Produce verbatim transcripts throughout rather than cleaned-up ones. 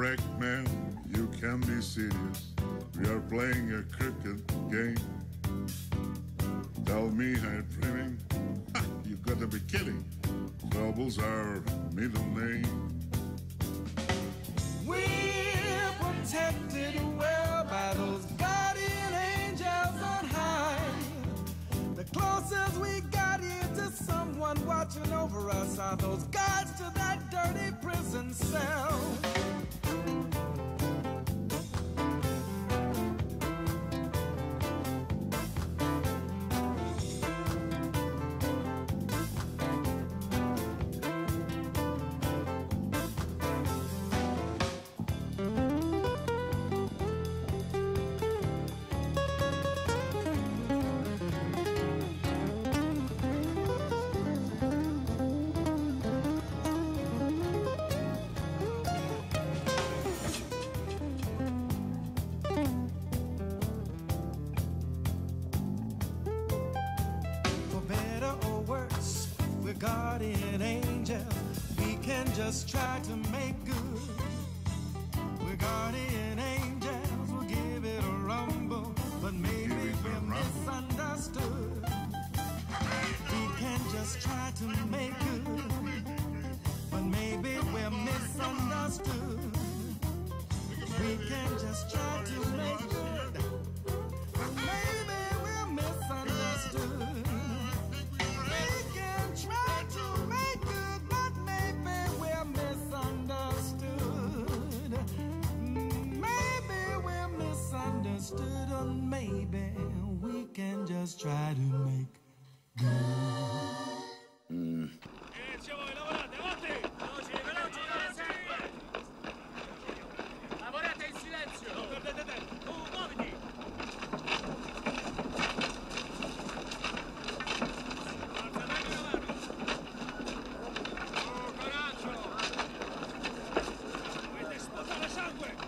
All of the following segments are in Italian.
break, man, you can be serious. We are playing a cricket game. Tell me I'm dreaming. Ha, you gotta be kidding. Trouble's our middle name. We're protected well by those guardian angels on high. The closest we got here to someone watching over us are those guards to that dirty prison cell. Guardian angel, we can just try to make good. We're guardian angels, we'll give it a rumble, but maybe we're misunderstood. We can just try to make good, but maybe we're misunderstood. We can just try to make good, but maybe we're misunderstood. Understood, or maybe we can just try to make good. Mm. Eh, voi lavorate, avanti! Veloci, veloci, veloci! Lavorate in silenzio! Non perdete tempo! Tu, muoviti! Forza, dai una mano! Oh, coraggio! Dovete sputare sangue!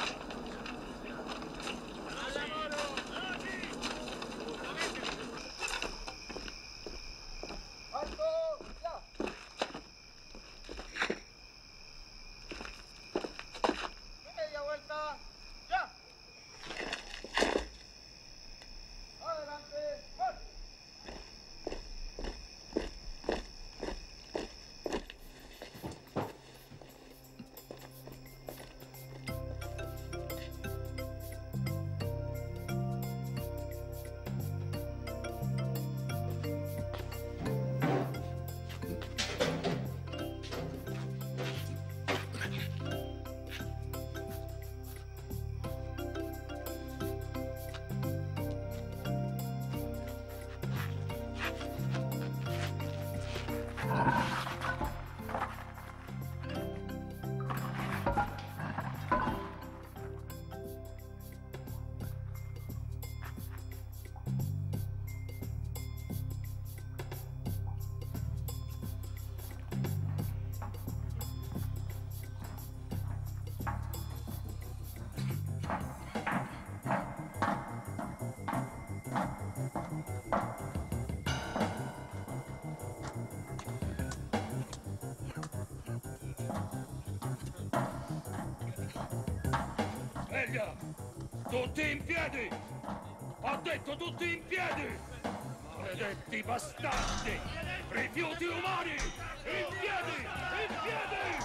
Sveglia! Tutti in piedi! Ho detto tutti in piedi! Maledetti bastardi! Rifiuti umani! In piedi! In piedi!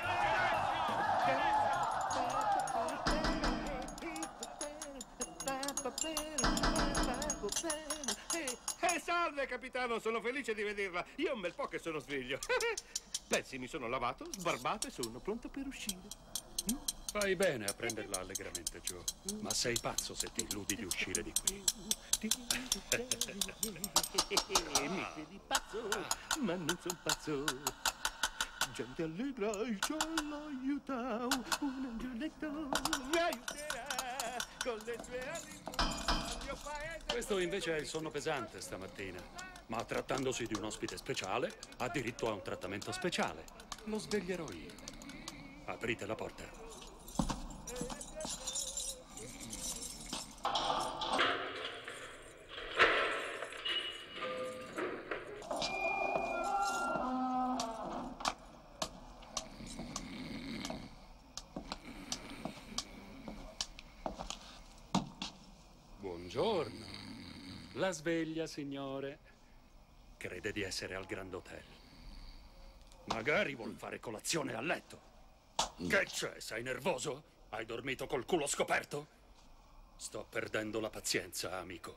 Eh, salve capitano, sono felice di vederla. Io è un bel po' che sono sveglio. Pensi, mi sono lavato, sbarbato e sono pronto per uscire. Fai bene a prenderla allegramente, Joe. Ma sei pazzo se ti illudi di uscire di qui. Mi credi pazzo, ma non son pazzo. Gente allegra, il cielo aiuta. Un angioletto mi aiuterà con le sue ali. Questo invece è il sonno pesante stamattina. Ma trattandosi di un ospite speciale, ha diritto a un trattamento speciale. Lo sveglierò io. Aprite la porta. Buongiorno. La sveglia, signore. Crede di essere al Grand Hotel. Magari vuol fare colazione a letto. Che c'è? Sei nervoso? Hai dormito col culo scoperto? Sto perdendo la pazienza, amico.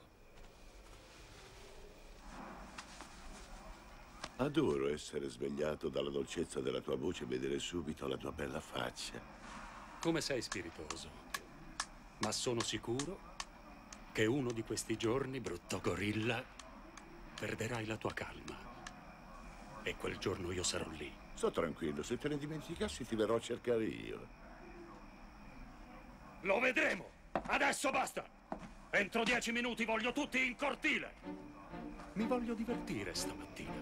Adoro essere svegliato dalla dolcezza della tua voce e vedere subito la tua bella faccia. Come sei spiritoso. Ma sono sicuro che uno di questi giorni, brutto gorilla, perderai la tua calma. E quel giorno io sarò lì. Sto tranquillo, se te ne dimenticassi ti verrò a cercare io. Lo vedremo! Adesso basta! Entro dieci minuti voglio tutti in cortile! Mi voglio divertire stamattina.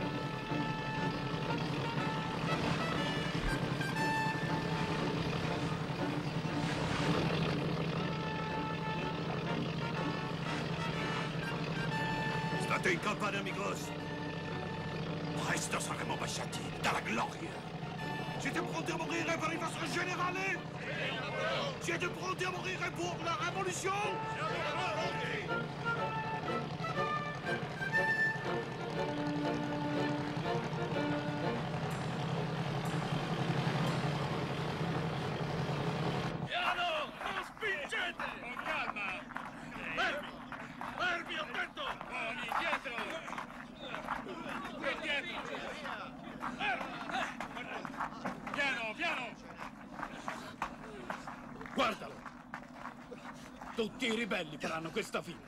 State in campana, amigos! Presto saremo baciati dalla gloria! Siete pronti a morire per il vostro generale? Siete pronti a morire per la rivoluzione? Piano! Non spingete! Con calma! Fermi! Fermi, ho detto! Buoni, dietro! Indietro! Piano, piano! Guardalo! Tutti i ribelli faranno questa fine.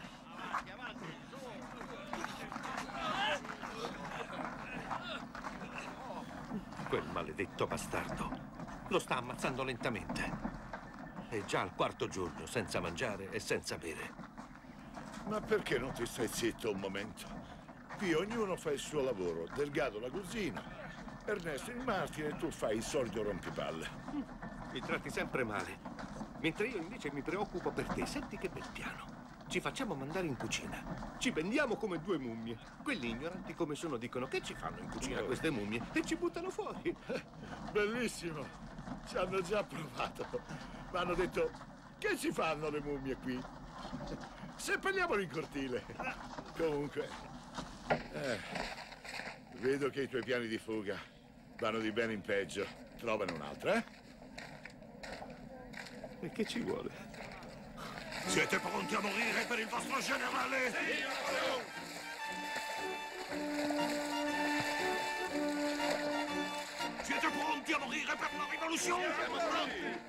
Quel maledetto bastardo lo sta ammazzando lentamente. È già al quarto giorno senza mangiare e senza bere. Ma perché non ti stai zitto un momento? Qui ognuno fa il suo lavoro. Delgado la cucina, Ernesto il martire e tu fai il solito rompipalle. Mi tratti sempre male, mentre io invece mi preoccupo per te. Senti che bel piano. Ci facciamo mandare in cucina. Ci vendiamo come due mummie. Quelli ignoranti come sono dicono che ci fanno in cucina queste mummie e ci buttano fuori. Bellissimo. Ci hanno già provato. Ma hanno detto, che ci fanno le mummie qui? Seppelliamolo in cortile. Comunque, eh, vedo che i tuoi piani di fuga vanno di bene in peggio. Trovane un'altra, eh? E che ci vuole? Siete pronti a morire per il vostro generale? Sì! Siete pronti a morire per la rivoluzione? Siamo pronti!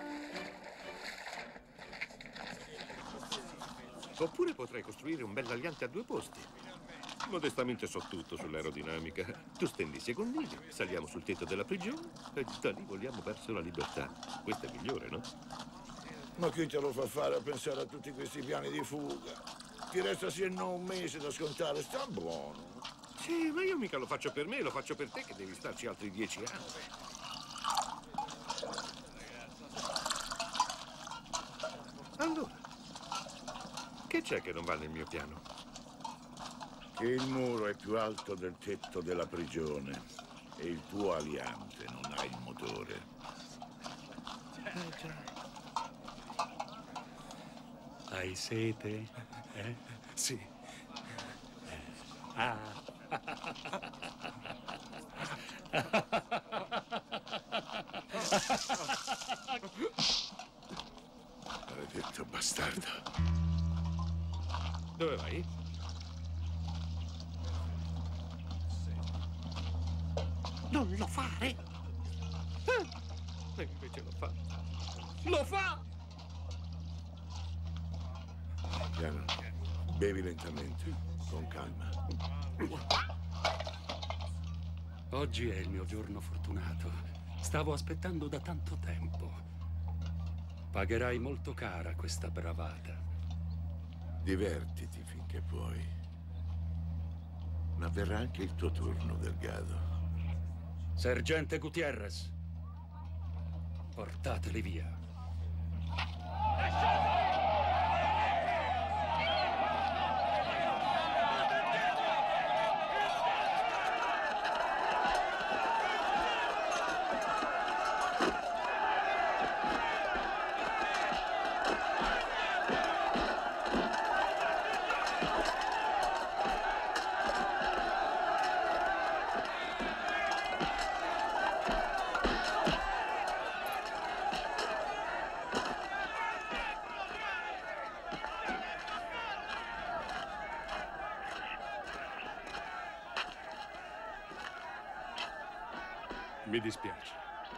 Oppure potrei costruire un bell'aliante a due posti. Modestamente so tutto sull'aerodinamica. Tu stendi i secondini, saliamo sul tetto della prigione e da lì voliamo verso la libertà. Questa è migliore, no? Ma chi te lo fa fare a pensare a tutti questi piani di fuga? Ti resta sì e no un mese da scontare, sta buono. Sì, ma io mica lo faccio per me, lo faccio per te che devi starci altri dieci anni. Allora, che c'è che non va nel mio piano? Che il muro è più alto del tetto della prigione e il tuo aliante non ha il motore. Eh già. Hai sete? Eh? Sì. Ah. Maledetto bastardo. Dove vai? Non lo fare! Eh, e invece lo fa. Lo fa! Piano, bevi lentamente, con calma. Oggi è il mio giorno fortunato. Stavo aspettando da tanto tempo. Pagherai molto cara questa bravata. Divertiti finché puoi. Ma verrà anche il tuo turno, Delgado. Sergente Gutierrez, portateli via. Mi dispiace.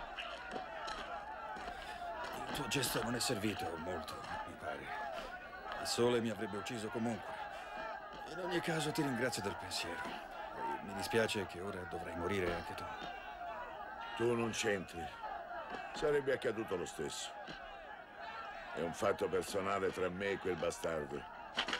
Il tuo gesto non è servito molto, mi pare. Il sole mi avrebbe ucciso comunque. In ogni caso ti ringrazio del pensiero. E mi dispiace che ora dovrai morire anche tu. Tu non c'entri. Sarebbe accaduto lo stesso. È un fatto personale tra me e quel bastardo.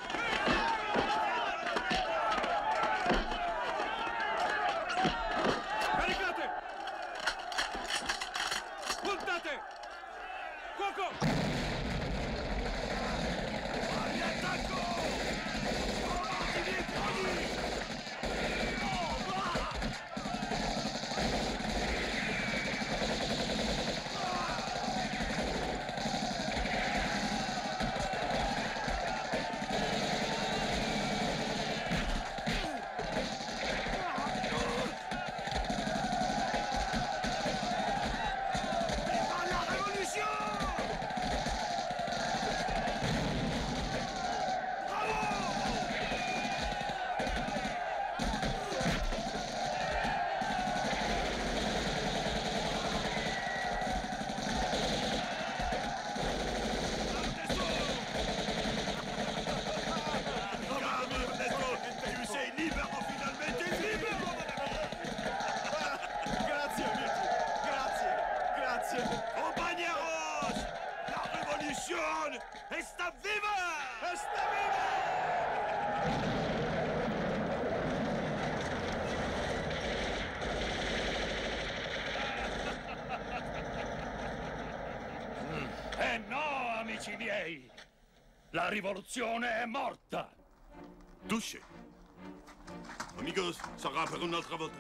Miei, la rivoluzione è morta. Touché. Amigos, sarà per un'altra volta.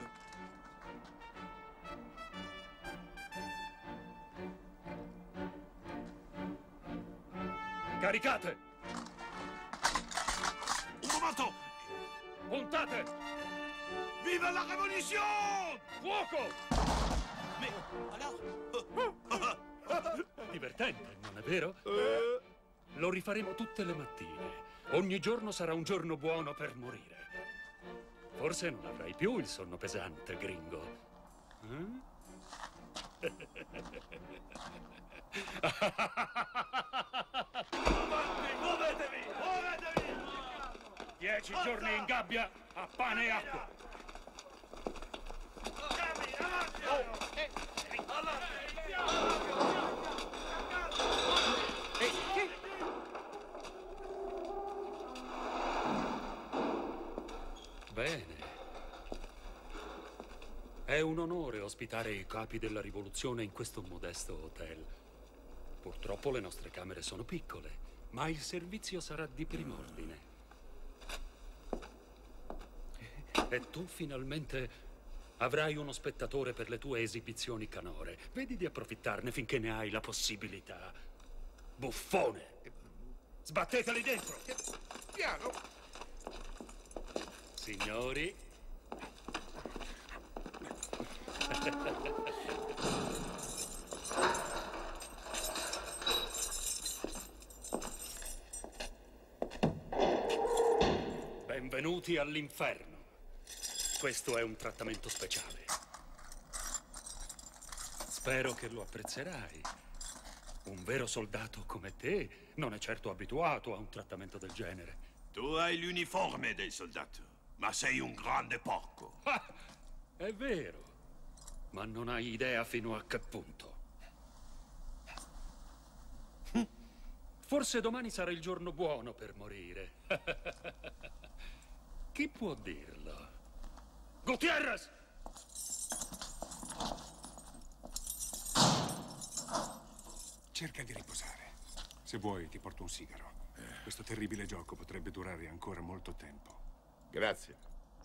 Caricate! Un momento! Puntate! Viva la rivoluzione! Fuoco! Mais, alors... Divertente, non è vero? Lo rifaremo tutte le mattine. Ogni giorno sarà un giorno buono per morire. Forse non avrai più il sonno pesante, gringo. Eh? Muovetevi! Muovetevi! Dieci giorni in gabbia a pane e acqua. Bene. È un onore ospitare i capi della rivoluzione in questo modesto hotel. Purtroppo le nostre camere sono piccole, ma il servizio sarà di prim'ordine. E tu finalmente avrai uno spettatore per le tue esibizioni canore. Vedi di approfittarne finché ne hai la possibilità. Buffone! Sbatteteli dentro! Piano! Signori. Benvenuti all'inferno. Questo è un trattamento speciale. Spero che lo apprezzerai. Un vero soldato come te non è certo abituato a un trattamento del genere. Tu hai l'uniforme del soldato, ma sei un grande porco. Ah, è vero, ma non hai idea fino a che punto. Forse domani sarà il giorno buono per morire. Chi può dirlo? Gutierrez! Cerca di riposare. Se vuoi ti porto un sigaro. Questo terribile gioco potrebbe durare ancora molto tempo. Grazie.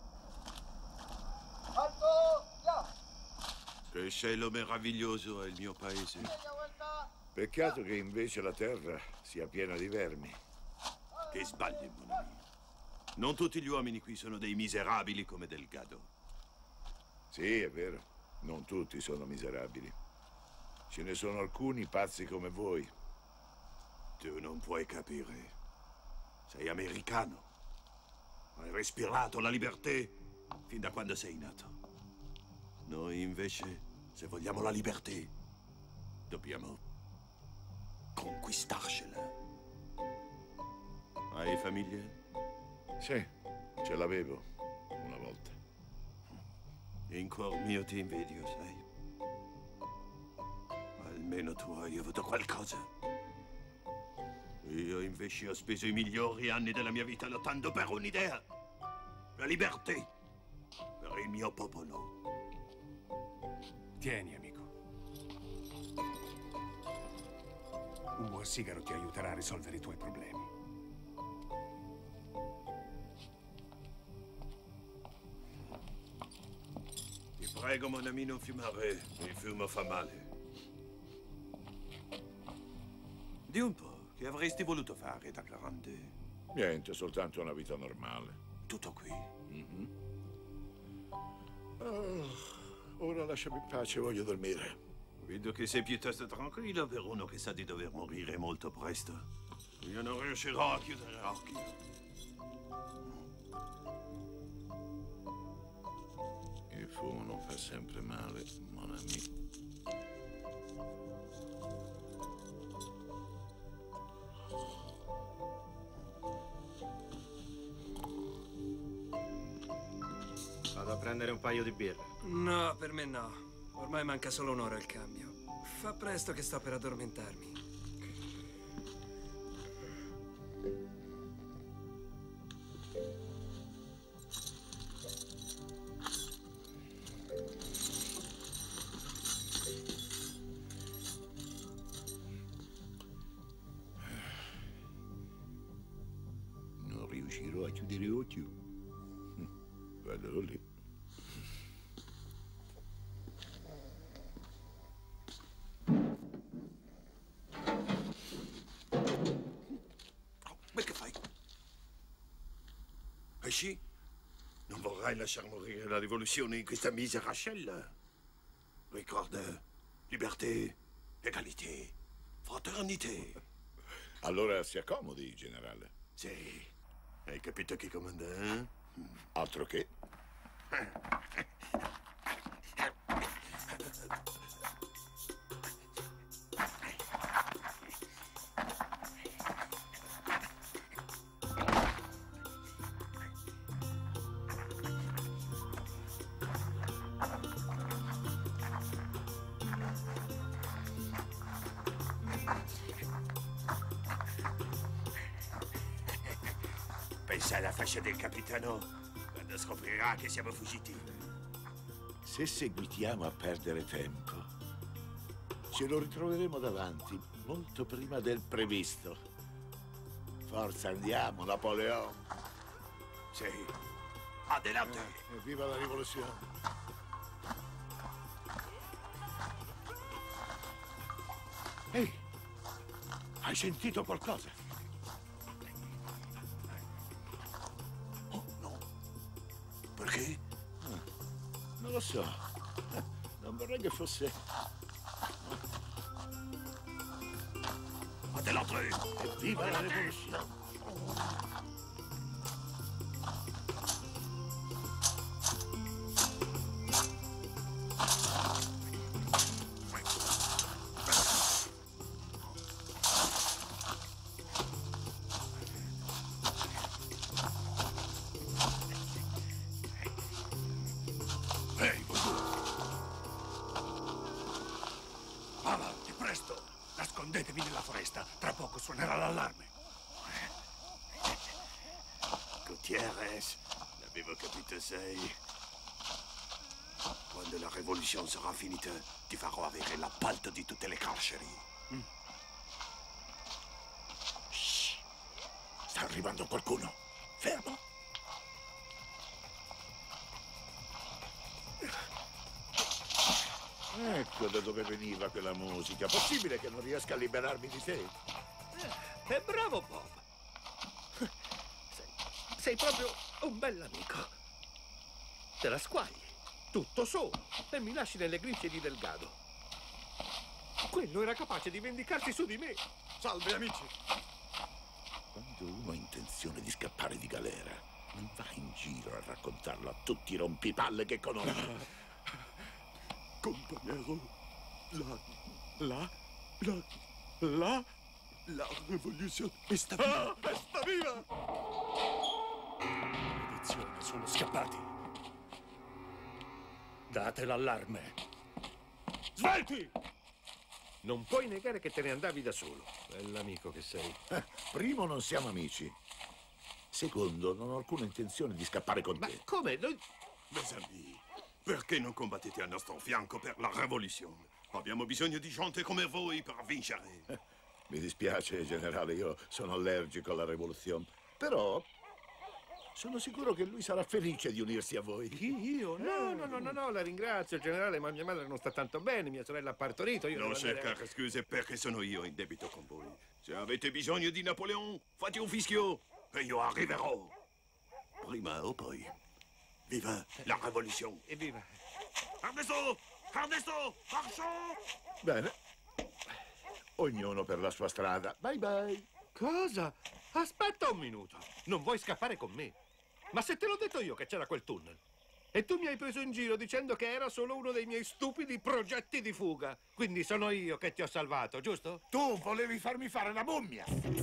Alto, là! Che cielo meraviglioso è il mio paese. Peccato che invece la terra sia piena di vermi. Che sbagli, mon ami. Non tutti gli uomini qui sono dei miserabili come Delgado. Sì, è vero. Non tutti sono miserabili. Ce ne sono alcuni pazzi come voi. Tu non puoi capire. Sei americano. Hai respirato la libertà fin da quando sei nato. Noi invece Se vogliamo la libertà, dobbiamo conquistarcela. Hai famiglia? Sì, ce l'avevo una volta. In cuor mio ti invidio, sai? Almeno tu hai avuto qualcosa. Io invece ho speso i migliori anni della mia vita lottando per un'idea. La libertà. Per il mio popolo. Tieni, amico. Un buon sigaro ti aiuterà a risolvere i tuoi problemi. Ti prego, mon ami, non fumare. Il fumo fa male. Di un po', che avresti voluto fare da grande? Niente, soltanto una vita normale. Tutto qui? Mm-hmm. Oh, ora lasciami in pace, voglio dormire. Vedo che sei piuttosto tranquillo per uno che sa di dover morire molto presto. Io non riuscirò a chiudere occhi. Il fumo non fa sempre male, mon ami. Vado a prendere un paio di birre. No, per me no. Ormai manca solo un'ora al cambio. Fa presto che sto per addormentarmi. Non riuscirò a chiudere occhio. Vado lì. Ma che fai? Esci? Non vorrai lasciar morire la rivoluzione in questa misera cella. Ricorda, libertà, egalité, fraternité. Allora si accomodi, generale. Sì. Hai capito chi comanda, eh? Altro che. Pensa alla fascia del capitano quando scoprirà che siamo fuggitivi. Se seguitiamo a perdere tempo, ce lo ritroveremo davanti molto prima del previsto. Forza, andiamo, Napoleon. Sì. Adelante. Eh, viva la rivoluzione. Ehi, hai sentito qualcosa? Perché? Ah, non lo so. Non vorrei che fosse... Adelante! Evviva la rivoluzione! Avanti, presto! Nascondetevi nella foresta, tra poco suonerà l'allarme. Gutierrez, l'avevo capito, sei. Quando la rivoluzione sarà finita, ti farò avere l'appalto di tutte le carceri. Mm. Shh. Sta arrivando qualcuno. Fermo. Ecco da dove veniva quella musica. Possibile che non riesca a liberarmi di te? Eh, è bravo, Bob. Sei, sei proprio un bell'amico. Te la squagli, tutto solo, e mi lasci nelle grinfie di Delgado. Quello era capace di vendicarsi su di me. Salve, amici. Quando uno ha intenzione di scappare di galera, non va in giro a raccontarlo a tutti i rompipalle che conosce. Compagnero, la, la, la, la, la rivoluzione sta viva! Ah, sta viva! Maledizione, sono scappati. Date l'allarme. Svelti! Non puoi negare che te ne andavi da solo. Bell'amico che sei. Eh, primo, non siamo amici. Secondo, non ho alcuna intenzione di scappare con Ma te. come? Noi... Mes amis, perché non combattete al nostro fianco per la rivoluzione? Abbiamo bisogno di gente come voi per vincere. Eh, mi dispiace, generale, io sono allergico alla rivoluzione. Però sono sicuro che lui sarà felice di unirsi a voi. Io? No, no, no, no, no, la ringrazio, generale, ma mia madre non sta tanto bene, mia sorella ha partorito. Io Non devo andare- cercare scuse perché sono io in debito con voi. Se avete bisogno di Napoleon, fate un fischio e io arriverò. Prima o poi. Viva la rivoluzione! Evviva! Ernesto! Ernesto! Marchons! Bene. Ognuno per la sua strada. Bye bye. Cosa? Aspetta un minuto. Non vuoi scappare con me? Ma se te l'ho detto io che c'era quel tunnel. E tu mi hai preso in giro dicendo che era solo uno dei miei stupidi progetti di fuga. Quindi sono io che ti ho salvato, giusto? Tu volevi farmi fare la mummia.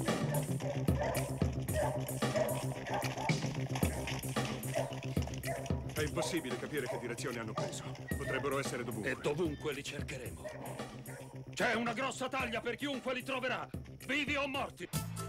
È impossibile capire che direzione hanno preso. Potrebbero essere dovunque. E dovunque li cercheremo. C'è una grossa taglia per chiunque li troverà, vivi o morti.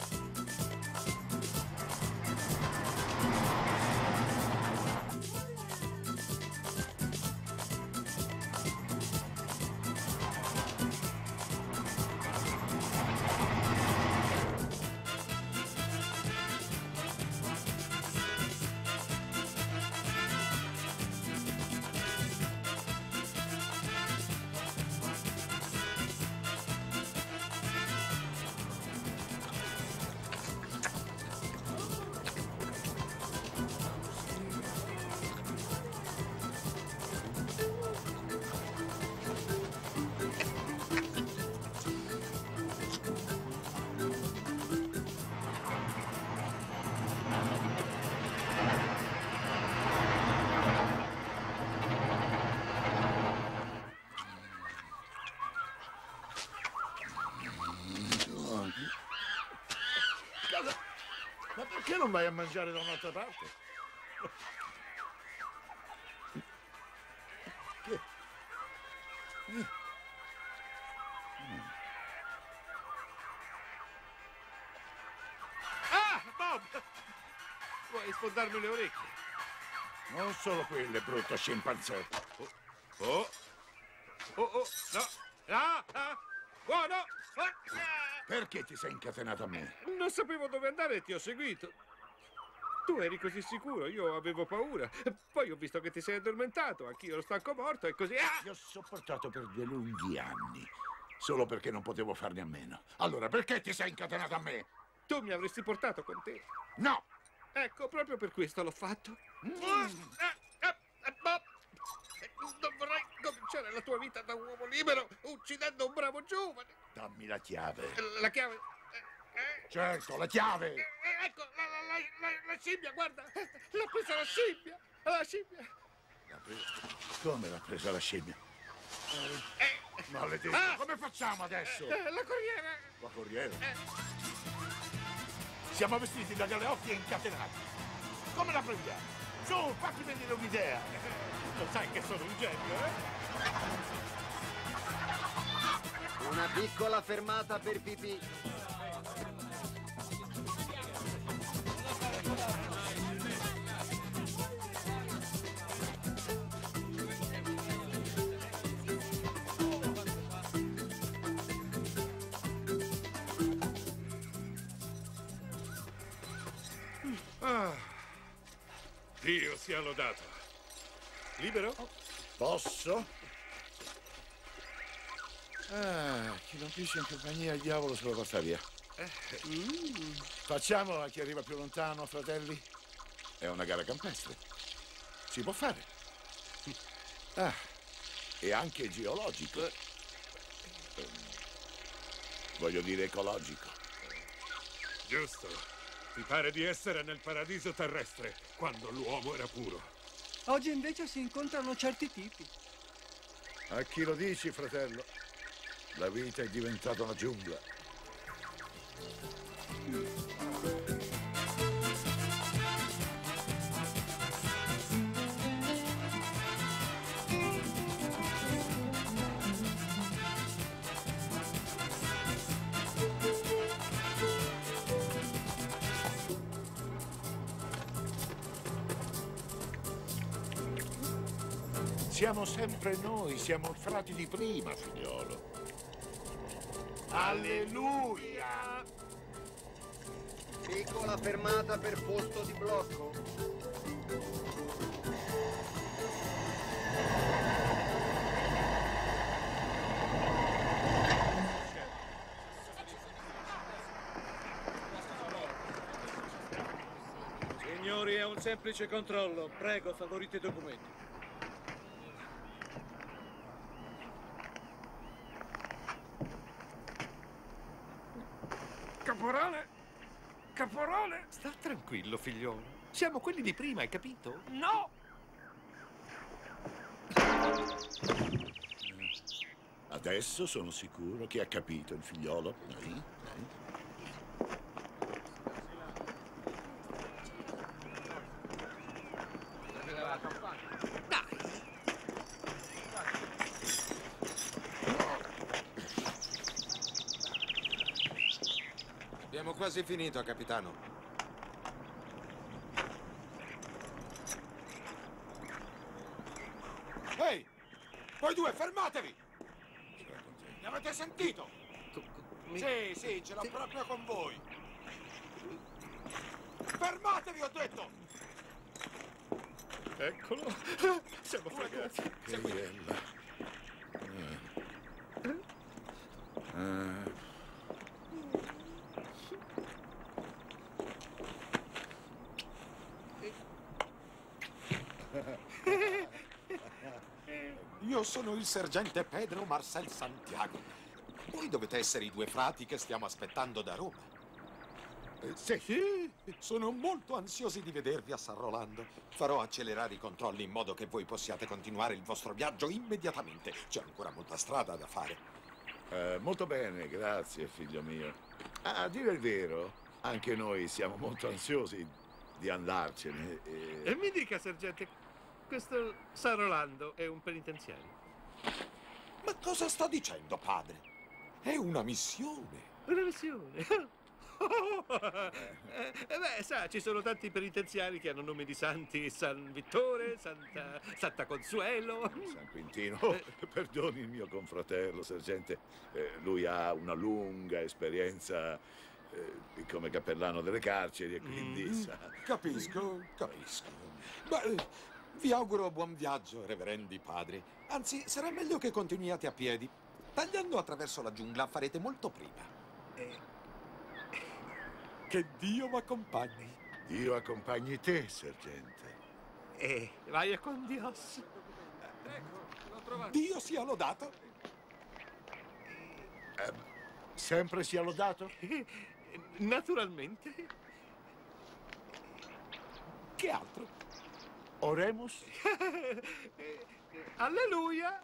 Ma perché non vai a mangiare da un'altra parte? Che? Ah, Bob! Vuoi sfondarmi le orecchie? Non solo quelle, brutto scimpanzé. Oh! Oh, oh, no! Ah, ah! Buono! Ah, Perché ti sei incatenato a me? non sapevo dove andare e ti ho seguito. Tu eri così sicuro, io avevo paura. Poi ho visto che ti sei addormentato, anch'io ero stanco morto e così... Ah! Ti ho sopportato per due lunghi anni, solo perché non potevo farne a meno. Allora, perché ti sei incatenato a me? Tu mi avresti portato con te. No! Ecco, proprio per questo l'ho fatto. Mm. Ah, ah, ah, Bob! Non vorrei cominciare la tua vita da uomo libero uccidendo un bravo giovane. Dammi la chiave. La chiave... eh, eh, Certo, la chiave! eh, ecco, la, la, la, la, la scimmia, guarda! L'ha presa la scimmia! La scimmia! L'ha presa. Come l'ha presa la scimmia? Eh, Maledetto, Ah! come facciamo adesso? eh, la corriera! La corriera? Eh, Siamo vestiti da galeotti e incatenati. Come la prendiamo? Su, fatti venire un'idea. lo sai che sono un genio, eh? Una piccola fermata per pipì. Ah. Dio sia lodato. Libero? Posso? Ah, chi non piscia in compagnia il diavolo se lo porta via. Mm. Facciamo a chi arriva più lontano, fratelli? È una gara campestre. Si può fare. Ah, e anche geologico. Ehm, Voglio dire ecologico. Giusto. Ti pare di essere nel paradiso terrestre, quando l'uomo era puro. Oggi invece si incontrano certi tipi. A chi lo dici, fratello? La vita è diventata una giungla. Siamo sempre noi, siamo i frati di prima, figliolo. Alleluia! Piccola fermata per posto di blocco. Signori, è un semplice controllo. Prego, favorite i documenti. Caporale! Caporale! Sta tranquillo, figliolo. Siamo quelli di prima, hai capito? No! Adesso sono sicuro che ha capito il figliolo. Eh? Eh? Abbiamo quasi finito, capitano. Ehi! Voi due, fermatevi! Mi avete sentito? Sì, sì, ce l'ho proprio con voi. Fermatevi, ho detto! Eccolo. Siamo fregati. Che bella. Eh. Eh. Io sono il sergente Pedro Marcel Santiago. Voi dovete essere i due frati che stiamo aspettando da Roma. Eh, sì, sì, sono molto ansiosi di vedervi a San Rolando. Farò accelerare i controlli in modo che voi possiate continuare il vostro viaggio immediatamente. C'è ancora molta strada da fare. Eh, molto bene, grazie, figlio mio. Ah, a dire il vero, anche noi siamo molto ansiosi di andarcene. E, e mi dica, sergente, questo San Rolando è un penitenziario? Ma cosa sta dicendo, padre? È una missione. Una missione? eh, eh, beh, sa, ci sono tanti penitenziari che hanno nome di santi. San Vittore, Santa, Santa Consuelo. San Quintino. Oh, perdoni il mio confratello, sergente. Eh, lui ha una lunga esperienza eh, come cappellano delle carceri e quindi Mm, sa... capisco, capisco. Beh, vi auguro buon viaggio, reverendi padri. Anzi, sarà meglio che continuiate a piedi. Tagliando attraverso la giungla farete molto prima. Che Dio mi accompagni. Dio accompagni te, sergente. Eh, vai con Dios. Ecco, l'ho trovato. Dio sia lodato. Eh, sempre sia lodato? Naturalmente. Che altro? Oremus? Alleluia.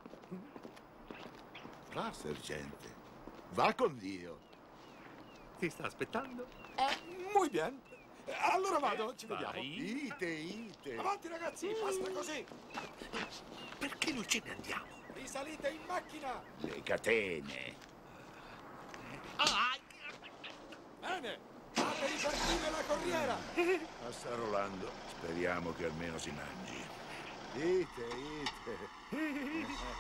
Va, sergente. Va con Dio. Ti sta aspettando? Eh, muy bien. Allora vado, ci Vai. vediamo. Ite, ite. Avanti, ragazzi, basta così. Perché non ce ne andiamo? Risalite in macchina. Le catene. Ah, Bene, fate ripartire la corriera. A San Rolando speriamo che almeno si mangi. Ite, ite.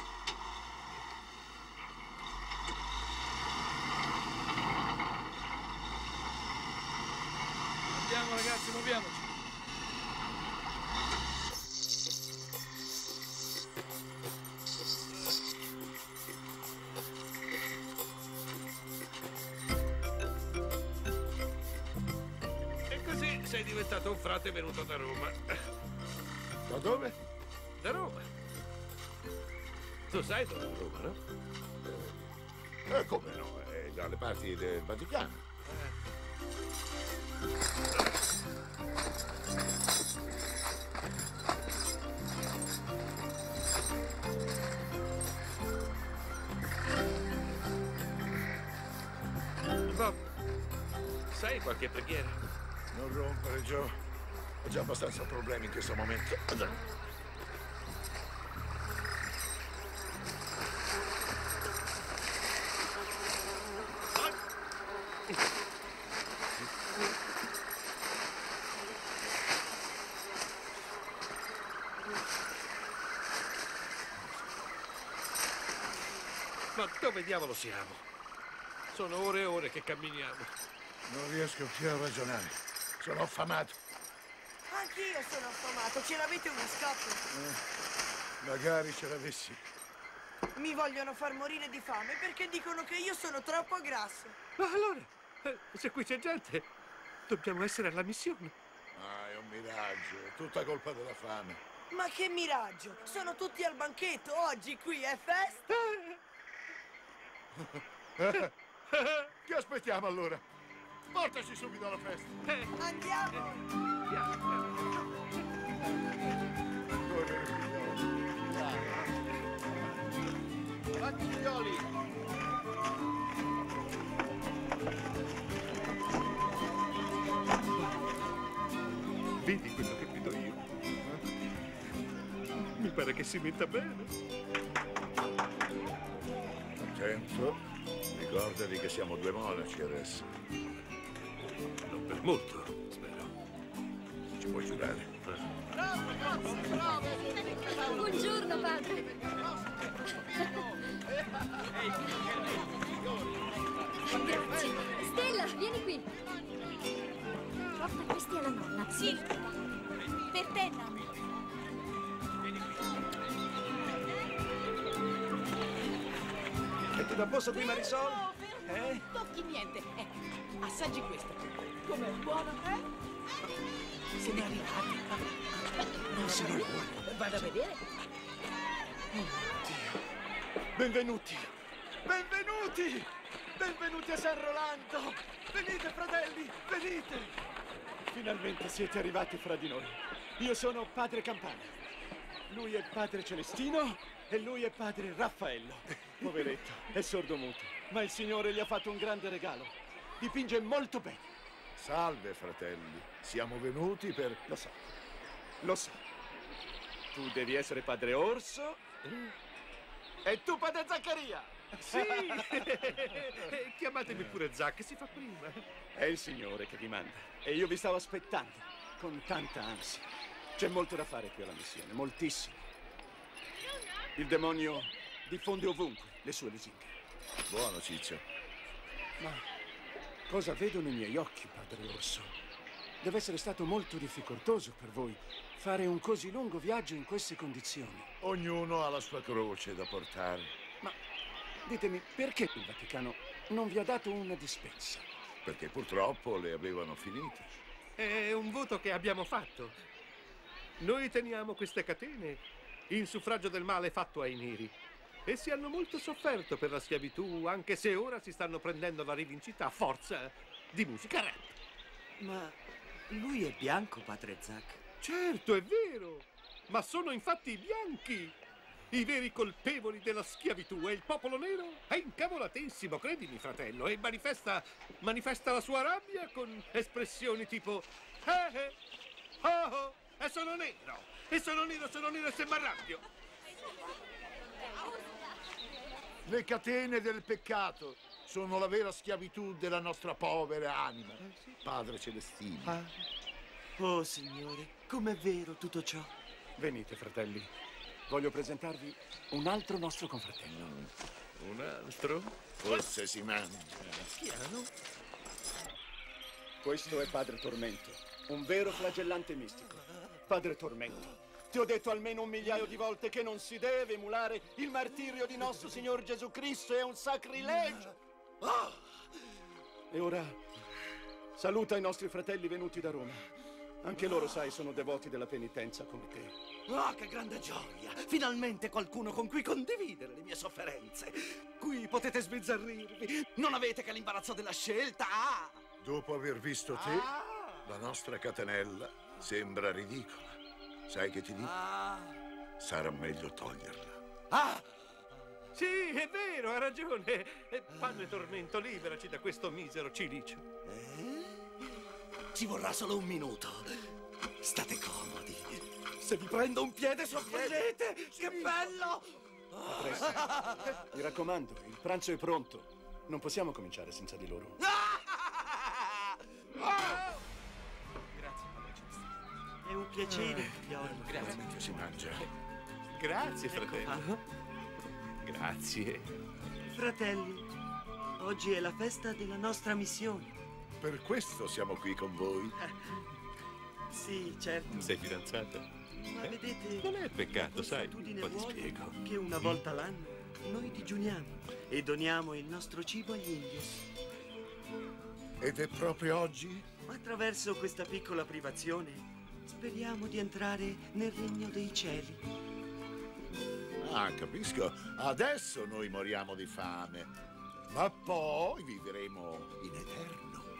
Andiamo ragazzi, muoviamoci. E così sei diventato un frate venuto da Roma. Da dove? Da Roma. Tu sai dove è Roma, no? Eh, come no? È dalle parti del Vaticano. Sai qualche preghiera? Non rompere, Joe. Ho già abbastanza problemi in questo momento. Ma dove diavolo siamo? Sono ore e ore che camminiamo. Non riesco più a ragionare. Sono affamato. Anch'io sono affamato. Ce l'avete uno scotto? Eh, magari ce l'avessi. Mi vogliono far morire di fame perché dicono che io sono troppo grasso. Ma allora, eh, se qui c'è gente, dobbiamo essere alla missione. Ah, è un miraggio. È tutta colpa della fame. Ma che miraggio! Sono tutti al banchetto. Oggi qui è festa. Che aspettiamo allora? Portaci subito alla festa. Andiamo! Avanti, figlioli! Vedi quello che vedo io? Mi pare che si metta bene. Attento, ricordati che siamo due monaci adesso. Non per molto, spero. Ci puoi giurare? Bravo, ragazzi, bravo! Buongiorno, padre. Grazie. Stella, vieni qui. Porta questi alla nonna. Sì. Per te, nonna. E tu da posto qui, Marisol? No, fermo, Eh? non tocchi niente. Ecco, assaggi questa. Com'è buono, eh? Siamo arrivati. Non sono buoni. Vado a vedere. Benvenuti! Benvenuti! Benvenuti a San Rolando! Venite, fratelli, venite! Finalmente siete arrivati fra di noi. Io sono padre Campana. Lui è padre Celestino e lui è padre Raffaello. Poveretto, è sordomuto, ma il Signore gli ha fatto un grande regalo. Dipinge molto bene. Salve, fratelli. Siamo venuti per... Lo so, lo so. Tu devi essere padre Orso e tu padre Zaccaria. Sì! Chiamatemi pure Zac, si fa prima. È il Signore che vi manda e io vi stavo aspettando con tanta ansia. C'è molto da fare qui alla missione, moltissimo. Il demonio diffonde ovunque le sue lusinghe. Buono, Ciccio. Ma cosa vedo nei miei occhi, padre Orso? Deve essere stato molto difficoltoso per voi fare un così lungo viaggio in queste condizioni. Ognuno ha la sua croce da portare. Ma ditemi, perché il Vaticano non vi ha dato una dispensa? Perché purtroppo le avevano finite. È un voto che abbiamo fatto. Noi teniamo queste catene in suffragio del male fatto ai neri. Essi hanno molto sofferto per la schiavitù, anche se ora si stanno prendendo la rivincita a forza di musica rap. Ma lui è bianco, padre Zac. Certo, è vero. Ma sono infatti i bianchi i veri colpevoli della schiavitù, e il popolo nero è incavolatissimo, credimi, fratello, e manifesta, manifesta la sua rabbia con espressioni tipo eh eh, oh oh, e sono nero, e sono nero, sono nero e se m'arrabbio. Le catene del peccato sono la vera schiavitù della nostra povera anima. Padre Celestino. Ah. Oh, Signore, com'è vero tutto ciò? Venite, fratelli. Voglio presentarvi un altro nostro confratello. Un altro? Forse si mangia. Piano. Questo è Padre Tormento, un vero flagellante mistico. Padre Tormento, ti ho detto almeno un migliaio di volte che non si deve emulare il martirio di nostro Signor Gesù Cristo, è un sacrilegio. Oh! E ora saluta i nostri fratelli venuti da Roma. Anche loro, sai, sono devoti della penitenza come te. Oh, che grande gioia! Finalmente qualcuno con cui condividere le mie sofferenze. Qui potete sbizzarrirvi. Non avete che l'imbarazzo della scelta. Ah! Dopo aver visto te, ah! la nostra catenella sembra ridicola. Sai che ti dico? Ah! Sarà meglio toglierla. Ah! Sì, è vero, ha ragione. Padre Tormento, liberaci da questo misero cilicio. Eh? Ci vorrà solo un minuto. State comodi. Se vi prendo un piede, sorprendete! Che bello! A presto. Mi raccomando, il pranzo è pronto. Non possiamo cominciare senza di loro. È un piacere, figliolo. Grazie. Che si mangia. Grazie, Ecco fratello. Grazie. Fratelli, oggi è la festa della nostra missione. Per questo siamo qui con voi. Sì, certo. Sei fidanzata? Ma vedete, Non è peccato, sai. l'abitudine Poi ti vuole spiego. che una volta l'anno noi digiuniamo e doniamo il nostro cibo agli indios. Ed è proprio oggi? Attraverso questa piccola privazione speriamo di entrare nel regno dei cieli. Ah, capisco. Adesso noi moriamo di fame, ma poi vivremo in eterno.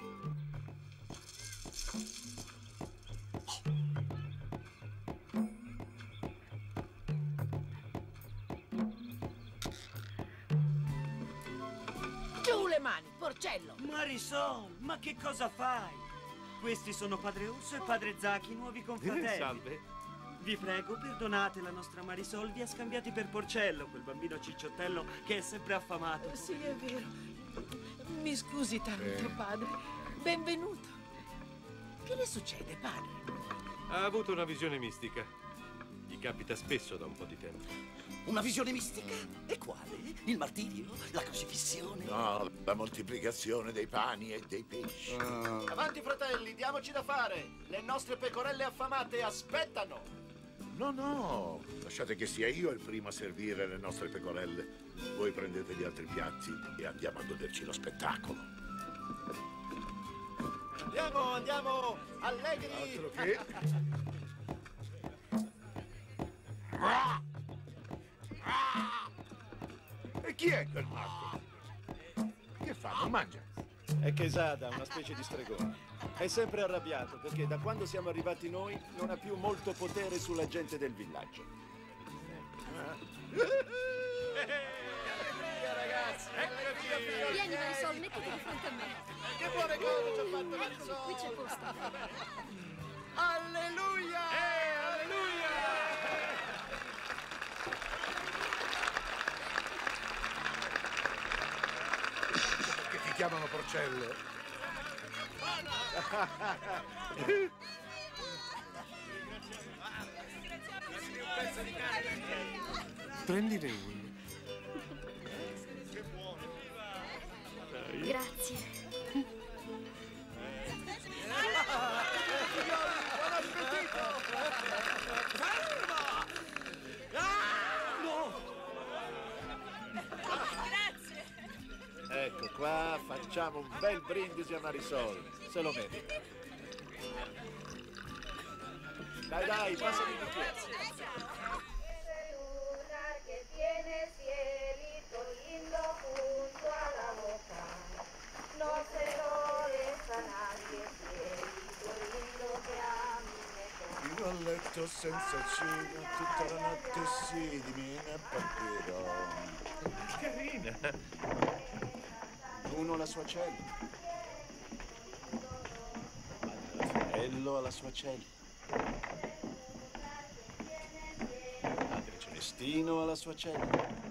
Giù le mani, porcello! Marisol, ma che cosa fai? Questi sono Padre Urso e Padre Zacchi, nuovi confratelli. Salve. Vi prego, perdonate la nostra Marisol, vi ha scambiati per Porcello, quel bambino cicciottello che è sempre affamato. Sì, è vero. Mi scusi tanto, Eh. padre. Benvenuto. Che le succede, padre? Ha avuto una visione mistica. Gli capita spesso da un po' di tempo. Una visione mistica? E quale? Il martirio? La crocifissione? No, la moltiplicazione dei pani e dei pesci. Avanti, fratelli, diamoci da fare. Le nostre pecorelle affamate aspettano. No, no, lasciate che sia io il primo a servire le nostre pecorelle. Voi prendete gli altri piatti e andiamo a goderci lo spettacolo. Andiamo, andiamo, allegri. Altro che. E chi è quel matto? Che fa? Non mangia? È Quesada, una specie di stregone. È sempre arrabbiato perché da quando siamo arrivati noi non ha più molto potere sulla gente del villaggio. Ragazzi, Vieni, Marisol, mettiti di fronte a me. Che buone cose ci ha fatto Eccomi, Marisol! qui c'è posto. Alleluia! Eh, alleluia! Che ti chiamano Porcello? Prendine uno. Grazie. Buon appetito! Ferma! Ah, no! Grazie. Ecco qua, facciamo un bel brindisi a Marisol. Se lo merita. Dai, dai, passami il bicchiere. Que tiene cielito lindo junto a la boca. No se lo des a nadie, cielito lindo che a mi me toca. Io a letto senza cena, tutta la notte si dimena e partirò. Carina. Uno alla sua cella. Raffaello alla sua cella. Padre Celestino alla sua cella.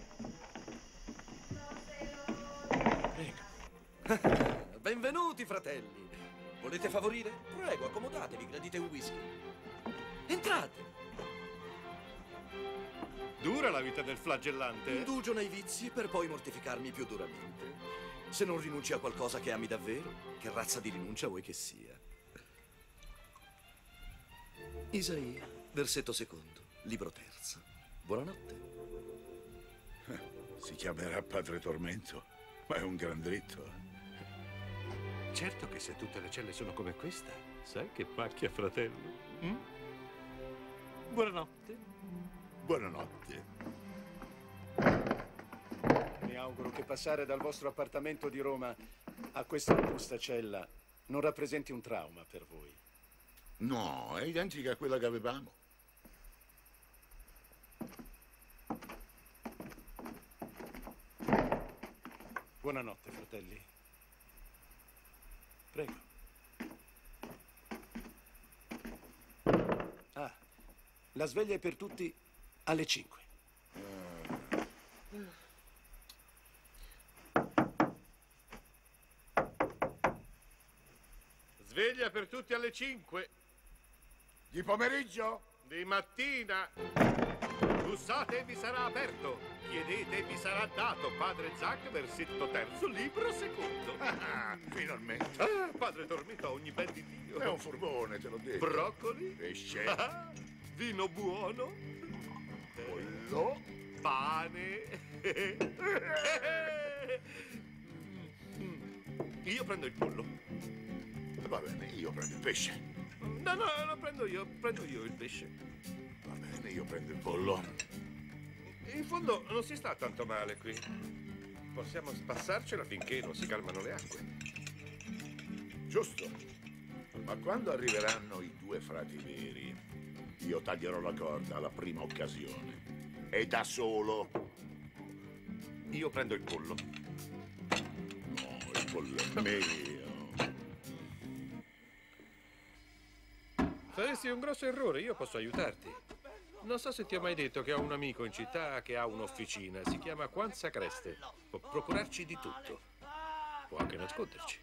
Prego. Benvenuti, fratelli. Volete favorire? Prego, accomodatevi, gradite un whisky. Entrate. Dura la vita del flagellante. Indugio nei vizi per poi mortificarmi più duramente. Se non rinunci a qualcosa che ami davvero, che razza di rinuncia vuoi che sia? Isaia, versetto secondo, libro terzo. Buonanotte. Si chiamerà Padre Tormento, ma è un gran dritto. Certo che se tutte le celle sono come questa, sai che pacchia, fratello? Mm? Buonanotte. Buonanotte. Mi auguro che passare dal vostro appartamento di Roma a questa robusta cella non rappresenti un trauma per voi. No, è identica a quella che avevamo. Buonanotte, fratelli. Prego. La sveglia è per tutti alle cinque. Sveglia per tutti alle cinque. Di pomeriggio? Di mattina. Bussate e vi sarà aperto. Chiedete e vi sarà dato. Padre Zac, versetto terzo, libro secondo. Ah, finalmente. Ah, padre Tormento, ogni ben di Dio. È un furbone, te l'ho detto. Broccoli. Pesce. Ah, vino buono. Pollo. Pane. Io prendo il pollo. Va bene, io prendo il pesce. No, no, lo prendo io, prendo io il pesce. Va bene, io prendo il pollo. In fondo non si sta tanto male qui. Possiamo spassarcela finché non si calmano le acque. Giusto. Ma quando arriveranno i due frati veri, io taglierò la corda alla prima occasione. E da solo. Io prendo il pollo. No, il pollo è mio. Faresti un grosso errore, io posso aiutarti. Non so se ti ho mai detto che ho un amico in città che ha un'officina. Si chiama Quanza Creste. Può procurarci di tutto. Può anche nasconderci.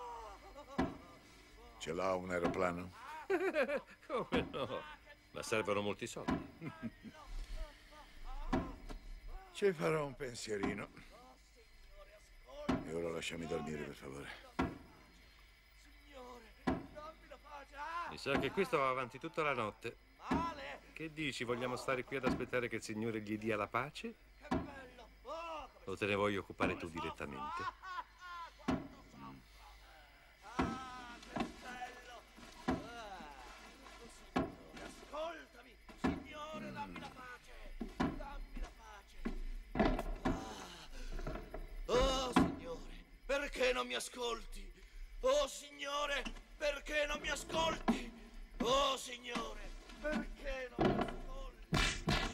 Ce l'ha un aeroplano? Come no? Ma servono molti soldi. Ci farò un pensierino. E ora lasciami dormire, per favore. Mi sa che qui sto avanti tutta la notte. Che dici, vogliamo stare qui ad aspettare che il Signore gli dia la pace? O te ne vuoi occupare tu direttamente? Ascoltami, Signore, dammi la pace. Dammi la pace. Oh, Signore, perché non mi ascolti? Oh, Signore, perché non mi ascolti? Oh, Signore, perché non mi ascolti?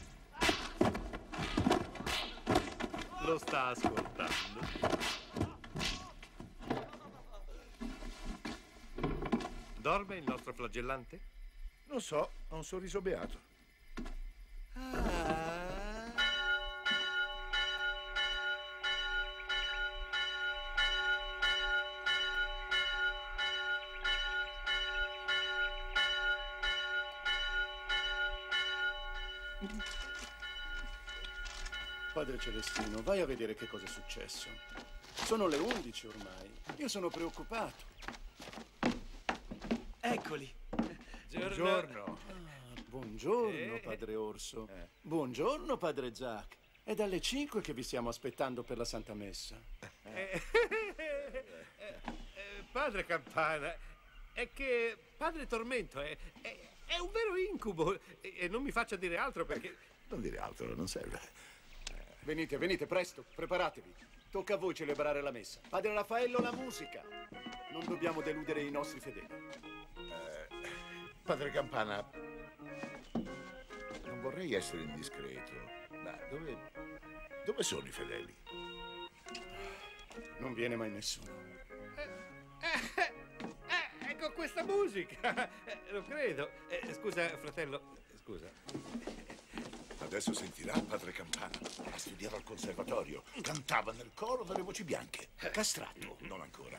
Lo sta ascoltando. Dorme il nostro flagellante? Non so, ha un sorriso beato. Padre Celestino, vai a vedere che cosa è successo. Sono le undici ormai. Io sono preoccupato. Eccoli. Buongiorno. Ah, buongiorno, Eh. Padre Orso. Buongiorno, Padre Zac. È dalle cinque che vi stiamo aspettando per la Santa Messa. Eh, eh, padre Campana, è che Padre Tormento è, è, è un vero incubo. E, e non mi faccia dire altro perché... Non dire altro, non serve. Venite, venite, presto, preparatevi. Tocca a voi celebrare la messa. Padre Raffaello, la musica. Non dobbiamo deludere i nostri fedeli. Eh, padre Campana, non vorrei essere indiscreto, ma dove, dove sono i fedeli? Non viene mai nessuno. Eh, eh, ecco questa musica. Eh, lo credo. Eh, scusa, fratello, scusa. Adesso sentirà padre Campana. A studiare al conservatorio. Cantava nel coro delle voci bianche. Castrato. Non ancora.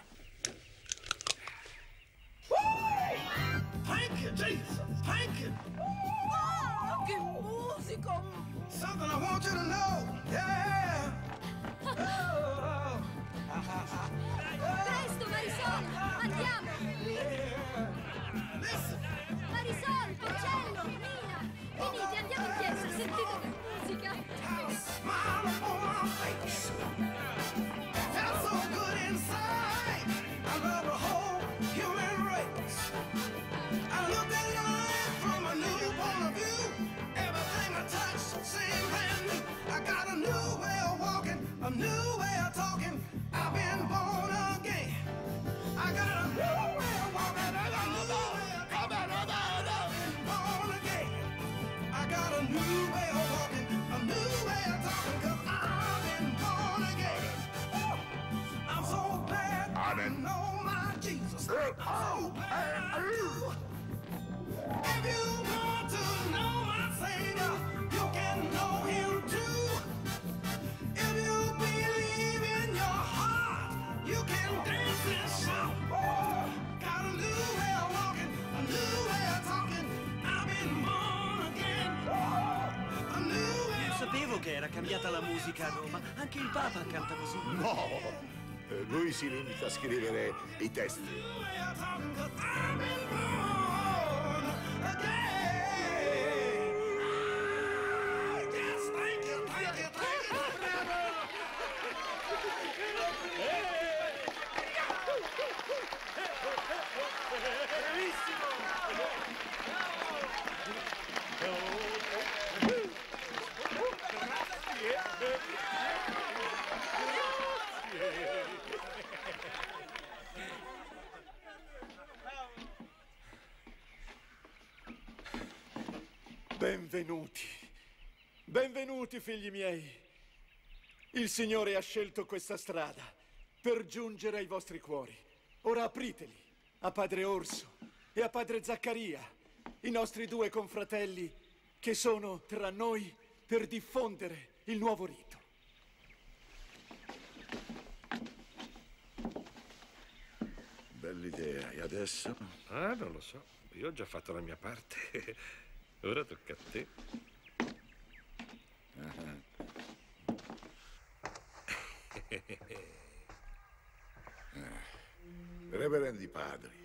Thank you, Jesus. Thank you. Oh, che musico! Something I want you to know. Yeah. Oh. Presto, Marisol! Andiamo! Marisol, Porcello, Mina! Venite, andiamo in chiesa, sentite che musica! Smile on my face. Felt so good inside. I love the whole human race. I look at life from a new point of view. Everything I touch seems brand new. I got a new way of walking, a new way of talking. I've been born again. I got a new way of walking, I got a new way of talking. I've been born again. I got a new way of walking, a new way of talking, 'cause I've been born again. I'm so glad I know my Jesus. I'm so glad I do. If you want to know my che era cambiata la musica a Roma. Anche il Papa canta così. No! Eh, Lui si limita a scrivere i testi. Benvenuti. Benvenuti, figli miei. Il Signore ha scelto questa strada per giungere ai vostri cuori. Ora apriteli a Padre Orso e a Padre Zaccaria, i nostri due confratelli che sono tra noi per diffondere il nuovo rito. Bell'idea. E adesso? Ah, non lo so. Io ho già fatto la mia parte. Ora tocca a te. Reverendi padri,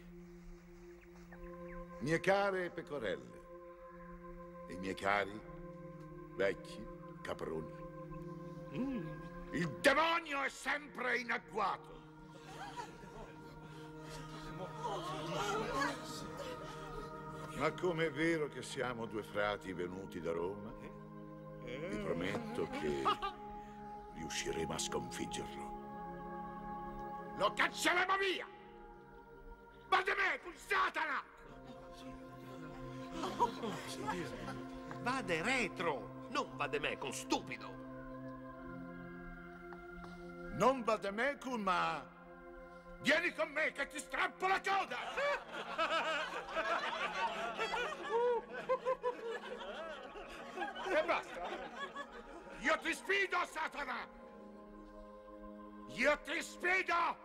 mie care pecorelle e i miei cari vecchi caproni. Mm. Il demonio è sempre in agguato. Ma come è vero che siamo due frati venuti da Roma, vi prometto che riusciremo a sconfiggerlo. Lo cacceremo via! Ma di me, tu Satana! Vade retro, non vademecum, stupido! Non vademecum, ma Vieni con me che ti strappo la coda! E basta! Io ti sfido, Satana! Io ti sfido!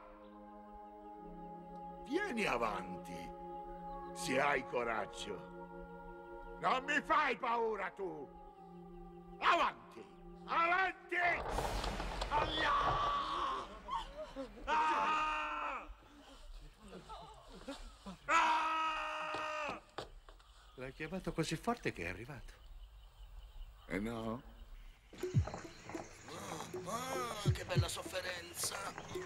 Vieni avanti, se hai coraggio. Non mi fai paura, tu! Avanti! Avanti! Aia! Ah! Ah! L'hai chiamato così forte che è arrivato. Eh no? Ah, che bella sofferenza!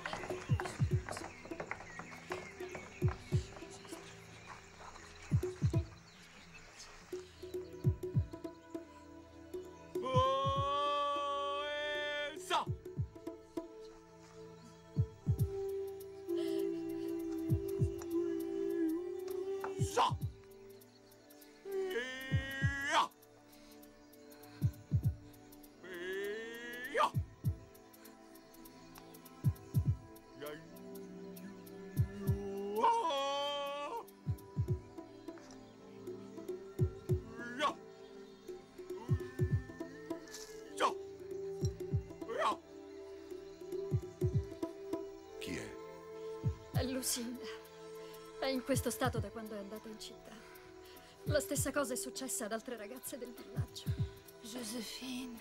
Lucinda è in questo stato da quando è andata in città. La stessa cosa è successa ad altre ragazze del villaggio. Josephine.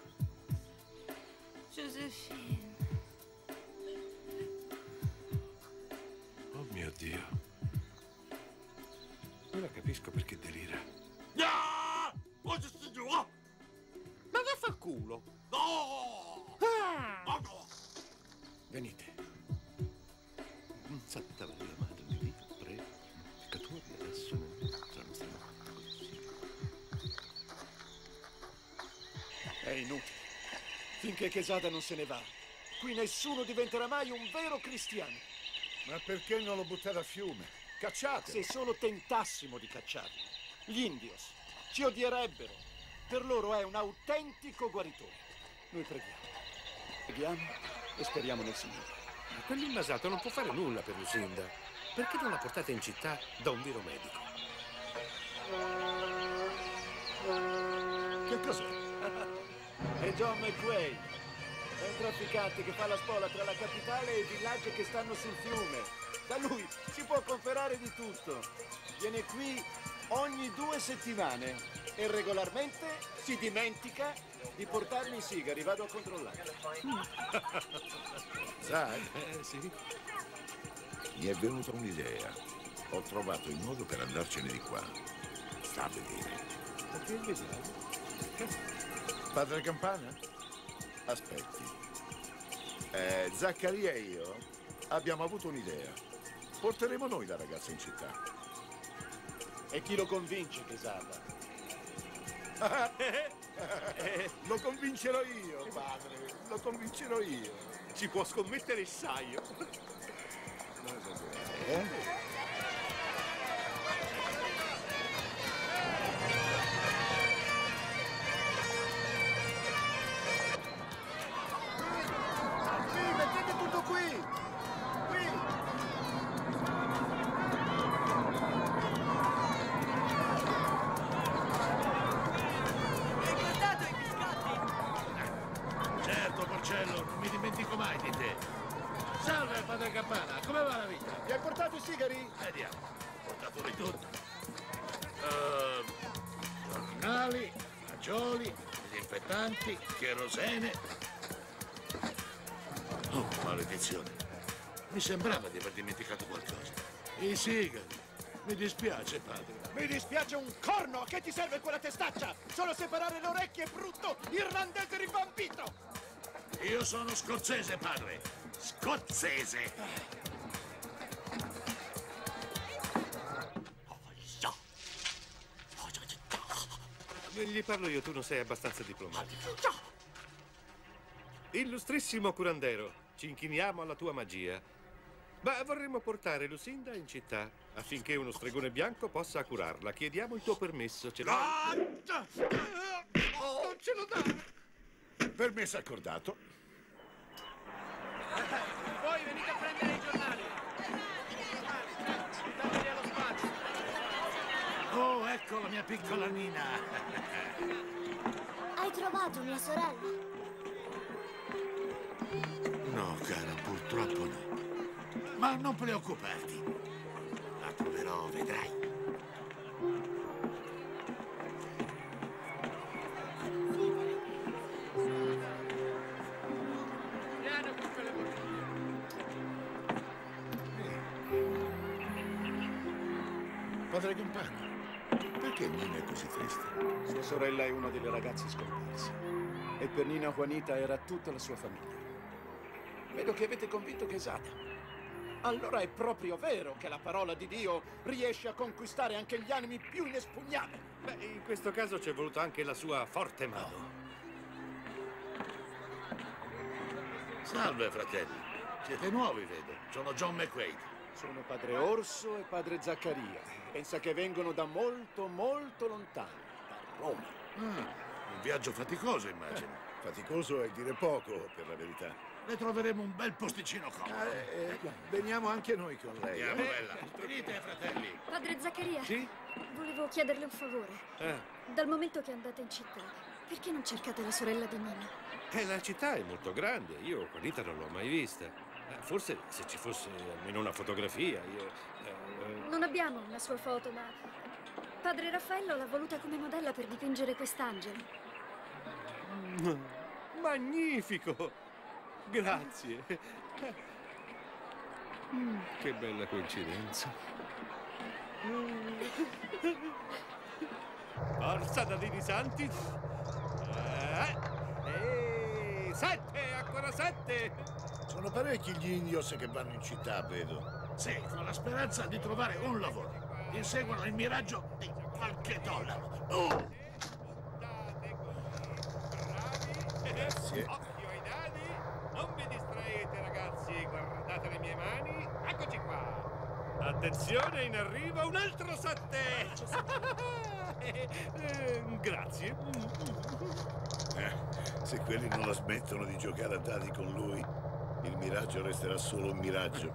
Josephine. Oh mio Dio. Ora capisco perché delira. Ah! Ma vaffanculo! No! Ah! Venite. Santa Maria, Madre di Dio, prego, peccatori adesso nella nostra morte. È inutile. Finché Quesada non se ne va, qui nessuno diventerà mai un vero cristiano. Ma perché non lo buttate a fiume? Cacciate! Se solo tentassimo di cacciarlo, gli indios ci odierebbero. Per loro è un autentico guaritore. Noi preghiamo. Preghiamo e speriamo nel Signore. Ma quell'invasato non può fare nulla per Lucinda. Perché non la portate in città da un vero medico? Che cos'è? È John McQuaid. È un trafficante che fa la spola tra la capitale e i villaggi che stanno sul fiume. Da lui si può comprare di tutto. Viene qui ogni due settimane e regolarmente si dimentica di portarmi i sigari. Vado a controllare. Sai, Eh, sì. mi è venuta un'idea. Ho trovato il modo per andarcene di qua. Sta a vedere. Perché vediamo? Padre Campana? Aspetti. Eh, Zaccaria e io abbiamo avuto un'idea. Porteremo noi la ragazza in città. E chi lo convince, Quesada? Lo convincerò io, padre. Lo convincerò io. Ci può scommettere il saio. Eh? Qui, mettete tutto qui! Qui! Hai guardato i biscotti? Certo, Porcello, non mi dimentico mai di te. Salve, padre Campana, come va la vita? Mi hai portato i sigari? Vediamo, ho portato di tutto. Uh, giornali, fagioli, disinfettanti, cherosene. Oh, maledizione. Mi sembrava di aver dimenticato qualcosa. I sigari. Mi dispiace, padre. Mi dispiace un corno! A che ti serve quella testaccia? Solo separare le orecchie, brutto irlandese rivampito! Io sono scozzese, padre. Scozzese. Gli parlo io, tu non sei abbastanza diplomatico. Illustrissimo curandero, ci inchiniamo alla tua magia. Ma vorremmo portare Lucinda in città affinché uno stregone bianco possa curarla. Chiediamo il tuo permesso. Ce l'hai? Non ce lo dà! Permesso accordato. Voi venite a prendere i giornali. Dateli allo spazio. Oh, ecco la mia piccola Nina. Hai trovato mia sorella? No, cara, purtroppo no. Ma non preoccuparti. La troverò, vedrai. Piano con quelle bottiglie. Padre Campana, perché Nina è così triste? Sua sorella è una delle ragazze scomparse. E per Nina Juanita era tutta la sua famiglia. Vedo che avete convinto Quesada. Allora è proprio vero che la parola di Dio riesce a conquistare anche gli animi più inespugnabili. Beh, in questo caso ci è voluta anche la sua forte mano. Salve, fratelli. Siete nuovi, vedo. Sono John McQuaid. Sono padre Orso e padre Zaccaria. Pensa che vengono da molto, molto lontano, da Roma. Ah, un viaggio faticoso, immagino. Faticoso è dire poco, per la verità. Le troveremo un bel posticino comodo. Eh, eh, veniamo anche noi con lei. Andiamo, eh? bella. Venite, fratelli. Padre Zaccaria. Sì? Volevo chiederle un favore. Eh. Dal momento che andate in città, perché non cercate la sorella di Nina? Eh, la città è molto grande. Io Juanita non l'ho mai vista. Eh, forse se ci fosse almeno una fotografia, io... eh, Non abbiamo una sua foto, ma padre Raffaello l'ha voluta come modella per dipingere quest'angelo. Magnifico! Grazie. Mm, che bella coincidenza. Forza, dadini santi. Eh, eh, sette, ancora sette. Sono parecchi gli indios che vanno in città, vedo. Sì, con la speranza di trovare un lavoro. Inseguono il miraggio di qualche dollaro. Oh! Grazie. Occhio ai dadi. Non vi distraete, ragazzi. Guardate le mie mani. Eccoci qua. Attenzione, in arrivo un altro sette. eh, grazie. Eh, se quelli non la smettono di giocare a dadi con lui, il miraggio resterà solo un miraggio.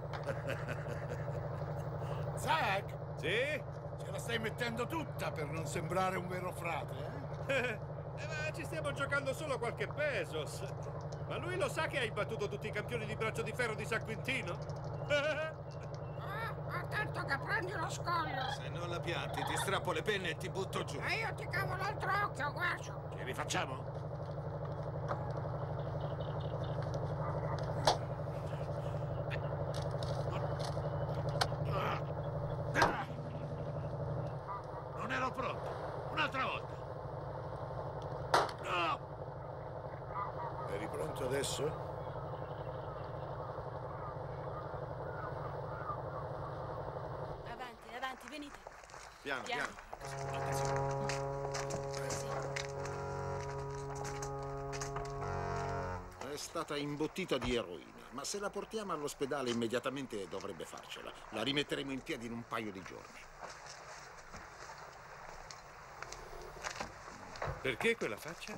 Zack! Sì? Ce la stai mettendo tutta per non sembrare un vero frate, eh? Eh, ma ci stiamo giocando solo qualche pesos. Ma lui lo sa che hai battuto tutti i campioni di braccio di ferro di San Quintino? Ah, tanto che prendi lo scoglio. Se non la pianti, ti strappo le penne e ti butto giù. E io ti cavo l'altro occhio, guarda. Che rifacciamo? Non ero pronto. Un'altra volta. No! Eri pronto adesso? Avanti, avanti, venite. Piano, piano. È stata imbottita di eroina, ma se la portiamo all'ospedale immediatamente dovrebbe farcela. La rimetteremo in piedi in un paio di giorni. Perché quella faccia?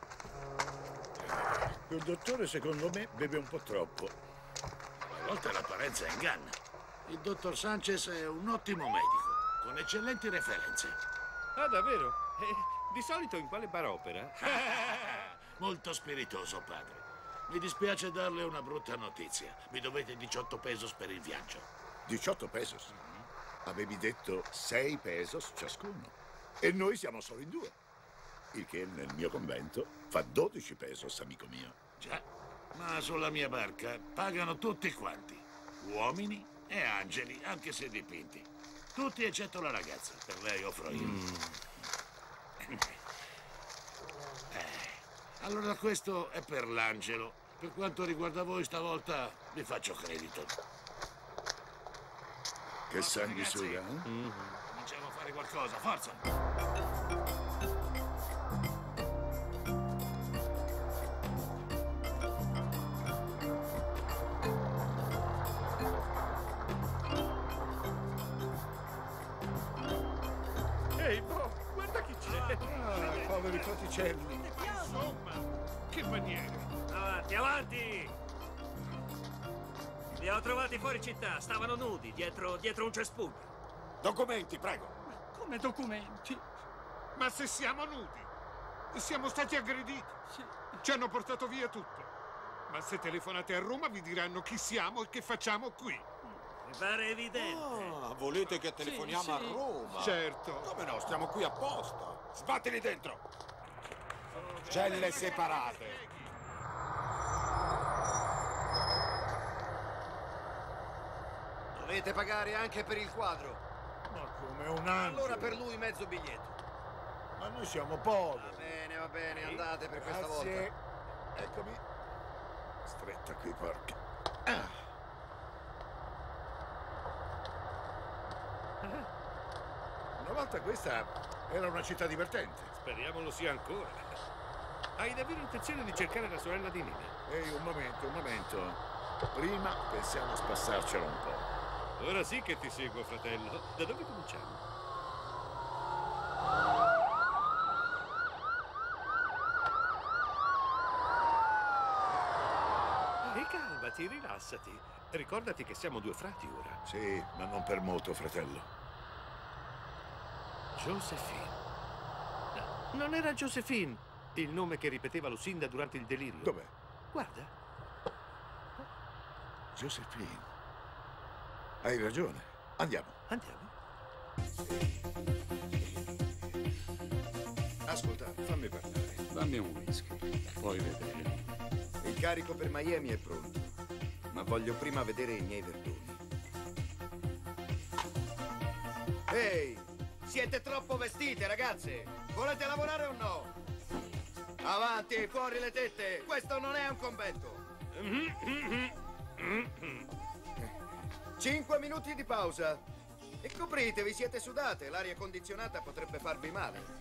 Il dottore, secondo me, beve un po' troppo. A volte l'apparenza inganna. Il dottor Sanchez è un ottimo medico, con eccellenti referenze. Ah, davvero? Eh, di solito in quale bar opera? Molto spiritoso, padre. Mi dispiace darle una brutta notizia. Mi dovete diciotto pesos per il viaggio. diciotto pesos? Avevi detto sei pesos ciascuno. E noi siamo solo in due. Il che nel mio convento fa dodici pesos, amico mio. Già, ma sulla mia barca pagano tutti quanti. Uomini e angeli, anche se dipinti. Tutti eccetto la ragazza. Per lei offro io. Mm. Eh, allora questo è per l'angelo. Per quanto riguarda voi stavolta vi faccio credito. Che sanguisuga, eh? Mm-hmm. Cominciamo a fare qualcosa, forza! Ehi, Bo, guarda chi c'è! Ah, poveri fraticelli! Insomma, che maniere! Avanti, avanti! Li ho trovati fuori città, stavano nudi, dietro, dietro un cespuglio. Documenti, prego. Come documenti? Ma se siamo nudi? Siamo stati aggrediti. Ci hanno portato via tutto. Ma se telefonate a Roma vi diranno chi siamo e che facciamo qui. Mi pare evidente. Ah, volete che telefoniamo Sì, a sì. Roma? Certo. Come no, stiamo qui apposta. Sbattili dentro. Celle separate. Dovete pagare anche per il quadro. Ma come un angelo. Allora per lui mezzo biglietto. Ma noi siamo poveri. Va bene, va bene, andate per questa volta. Grazie. Eccomi. Stretta qui, porca. Ah. Una volta questa era una città divertente. Speriamo lo sia ancora. Hai davvero intenzione di cercare la sorella di Nina? Ehi, un momento, un momento. Prima pensiamo a spassarcela un po'. Ora sì che ti seguo, fratello. Da dove cominciamo? E calmati, rilassati. Ricordati che siamo due frati ora. Sì, ma non per molto, fratello. Josephine. No, non era Josephine il nome che ripeteva Lucinda durante il delirio? Dov'è? Guarda. Josephine. Hai ragione. Andiamo. Andiamo. Ascolta, fammi parlare. Dammi un whisky, poi vedremo. Il carico per Miami è pronto, ma voglio prima vedere i miei verdoni. Ehi, siete troppo vestite, ragazze! Volete lavorare o no? Avanti, fuori le tette! Questo non è un convento! Cinque minuti di pausa. E copritevi, siete sudate. L'aria condizionata potrebbe farvi male.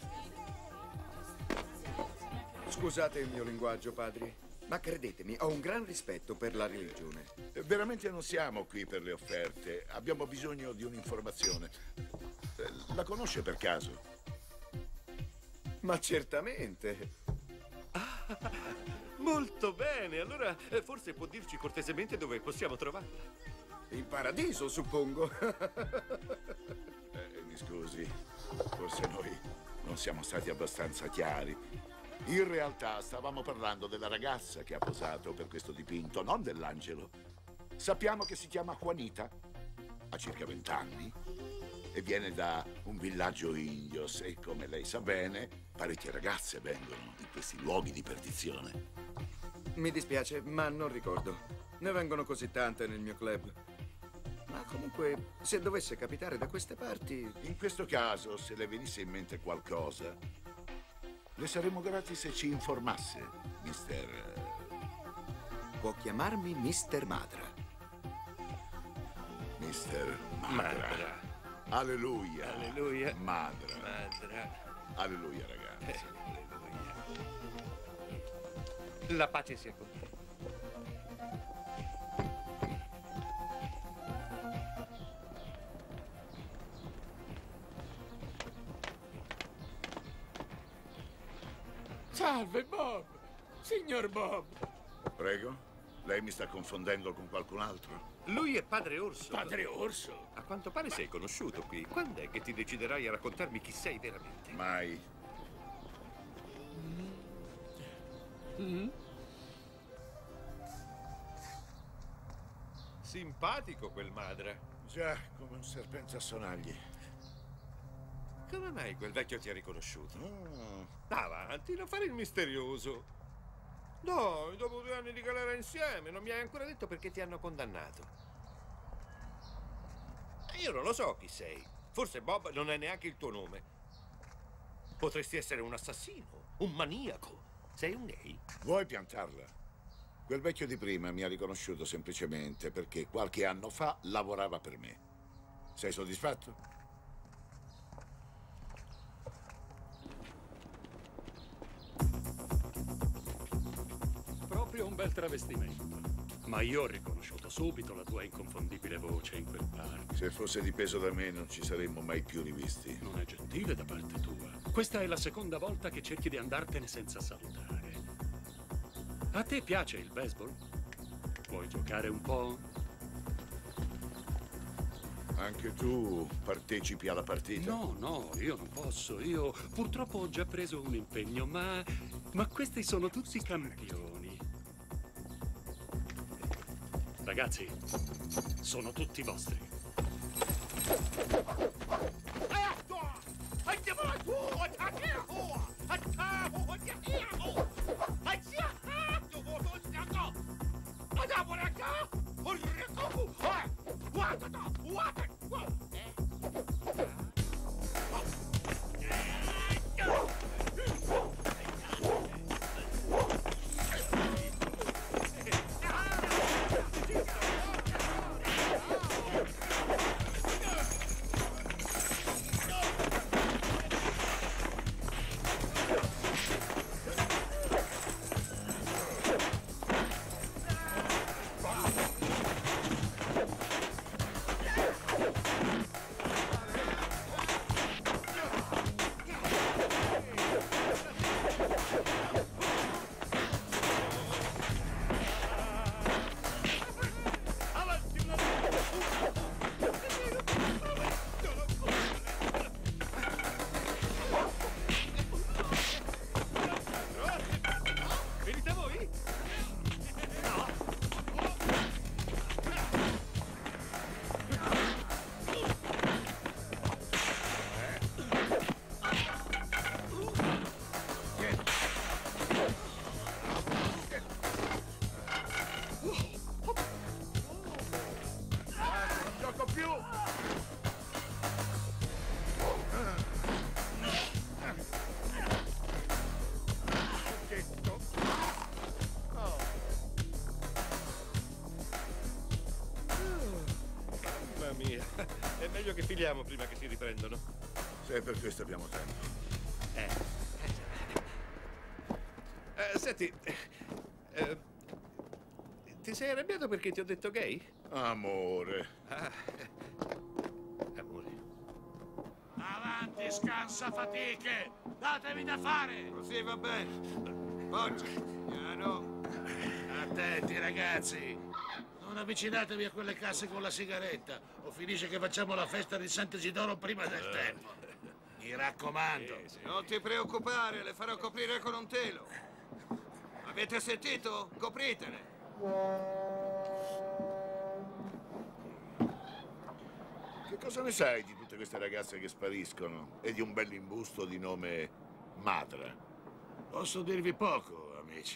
Scusate il mio linguaggio, padri, ma credetemi, ho un gran rispetto per la religione. Veramente non siamo qui per le offerte. Abbiamo bisogno di un'informazione. La conosce per caso? Ma certamente. Ah, molto bene. Allora, eh, forse può dirci cortesemente dove possiamo trovarla. In paradiso, suppongo. eh, mi scusi, forse noi non siamo stati abbastanza chiari. In realtà stavamo parlando della ragazza che ha posato per questo dipinto, non dell'angelo. Sappiamo che si chiama Juanita. ha circa vent'anni e viene da un villaggio indio e, come lei sa bene, parecchie ragazze vengono in questi luoghi di perdizione. Mi dispiace, ma non ricordo. Ne vengono così tante nel mio club. Ma comunque, se dovesse capitare da queste parti... In questo caso, se le venisse in mente qualcosa, le saremmo grati se ci informasse, mister... Può chiamarmi mister Madra. mister Madra. Madra. Alleluia. Alleluia. Madra. Madra. Alleluia, ragazzi. Alleluia. La pace sia con te. Salve, Bob. Signor Bob. Prego? Lei mi sta confondendo con qualcun altro? Lui è Padre Orso. Padre Orso? A quanto pare sei conosciuto qui. Quando è che ti deciderai a raccontarmi chi sei veramente? Mai. Mm. Simpatico quel Madra. Già, come un serpente a sonagli. Come mai quel vecchio ti ha riconosciuto? Mm. Avanti, non fare il misterioso. No, dopo due anni di galera insieme, non mi hai ancora detto perché ti hanno condannato. Io non lo so chi sei. Forse Bob non è neanche il tuo nome. Potresti essere un assassino, un maniaco. Sei un gay? Vuoi piantarla? Quel vecchio di prima mi ha riconosciuto semplicemente perché qualche anno fa lavorava per me. Sei soddisfatto? Proprio un bel travestimento. Ma io ho riconosciuto subito la tua inconfondibile voce in quel bar. Se fosse dipeso da me non ci saremmo mai più rivisti. Non è gentile da parte tua. Questa è la seconda volta che cerchi di andartene senza salutare. A te piace il baseball? Vuoi giocare un po'? Anche tu partecipi alla partita? No, no, io non posso. Io purtroppo ho già preso un impegno, ma... ma questi sono tutti campioni. Ragazzi, sono tutti vostri. È meglio che filiamo prima che si riprendono. Se per questo abbiamo tempo. Eh. eh senti, eh, ti sei arrabbiato perché ti ho detto gay? Amore. Ah, amore. Avanti, scansa fatiche! Datevi da fare! Così va bene. Poggia, piano. Attenti, ragazzi! Non avvicinatevi a quelle casse con la sigaretta, o finisce che facciamo la festa di Sant'Isidoro prima del tempo. Mi raccomando. Sì, sì. Non ti preoccupare, le farò coprire con un telo. Avete sentito? Copritele. Cosa ne sai di tutte queste ragazze che spariscono e di un bell'imbusto di nome Madra? Posso dirvi poco, amici.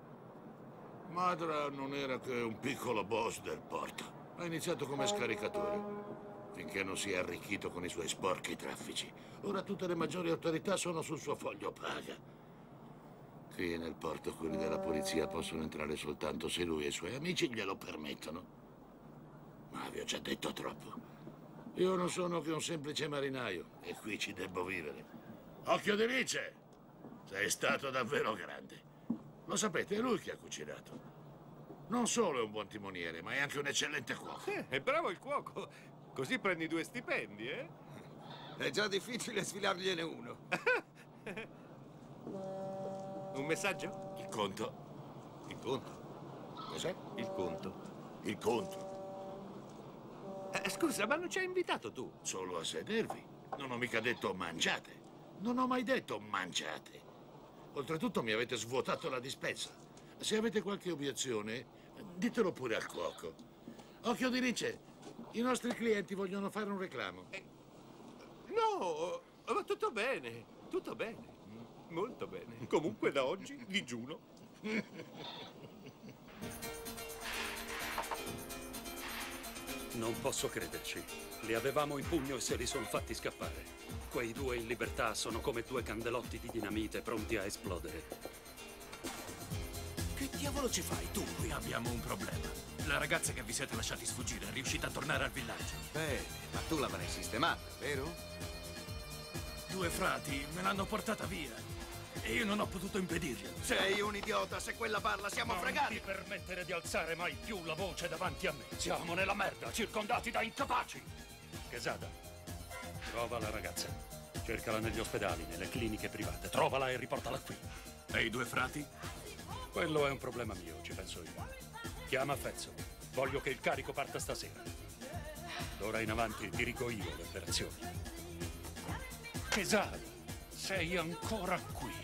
Madra non era che un piccolo boss del porto. Ha iniziato come scaricatore, finché non si è arricchito con i suoi sporchi traffici. Ora tutte le maggiori autorità sono sul suo foglio paga. Qui nel porto quelli della polizia possono entrare soltanto se lui e i suoi amici glielo permettono. Ma vi ho già detto troppo. Io non sono che un semplice marinaio e qui ci debbo vivere. Occhio di Rice! Sei stato davvero grande. Lo sapete, è lui che ha cucinato. Non solo è un buon timoniere, ma è anche un eccellente cuoco. Eh, è bravo il cuoco. Così prendi due stipendi, eh? È già difficile sfilargliene uno. Un messaggio? Il conto. Il conto? Cos'è? Il conto. Il conto. Eh, scusa, ma non ci hai invitato tu? Solo a sedervi. Non ho mica detto mangiate. Non ho mai detto mangiate. Oltretutto mi avete svuotato la dispensa. Se avete qualche obiezione, ditelo pure al cuoco. Occhio di Rice, i nostri clienti vogliono fare un reclamo. Eh, no, ma tutto bene, tutto bene, molto bene. Comunque da oggi digiuno. Non posso crederci. Li avevamo in pugno e se li sono fatti scappare. Quei due in libertà sono come due candelotti di dinamite pronti a esplodere. Che diavolo ci fai tu qui? Abbiamo un problema. La ragazza che vi siete lasciati sfuggire è riuscita a tornare al villaggio. Bene, ma tu l'avrai sistemata, vero? Due frati me l'hanno portata via e io non ho potuto impedirglielo. Sei un idiota, se quella parla siamo non fregati. Non ti permettere di alzare mai più la voce davanti a me. Siamo nella merda, circondati da incapaci. Quesada, trova la ragazza. Cercala negli ospedali, nelle cliniche private. Trovala e riportala qui. E i due frati? Quello è un problema mio, ci penso io. Chiama Fezzo. Voglio che il carico parta stasera. D'ora in avanti dirigo io le operazioni. Quesada, sei ancora qui.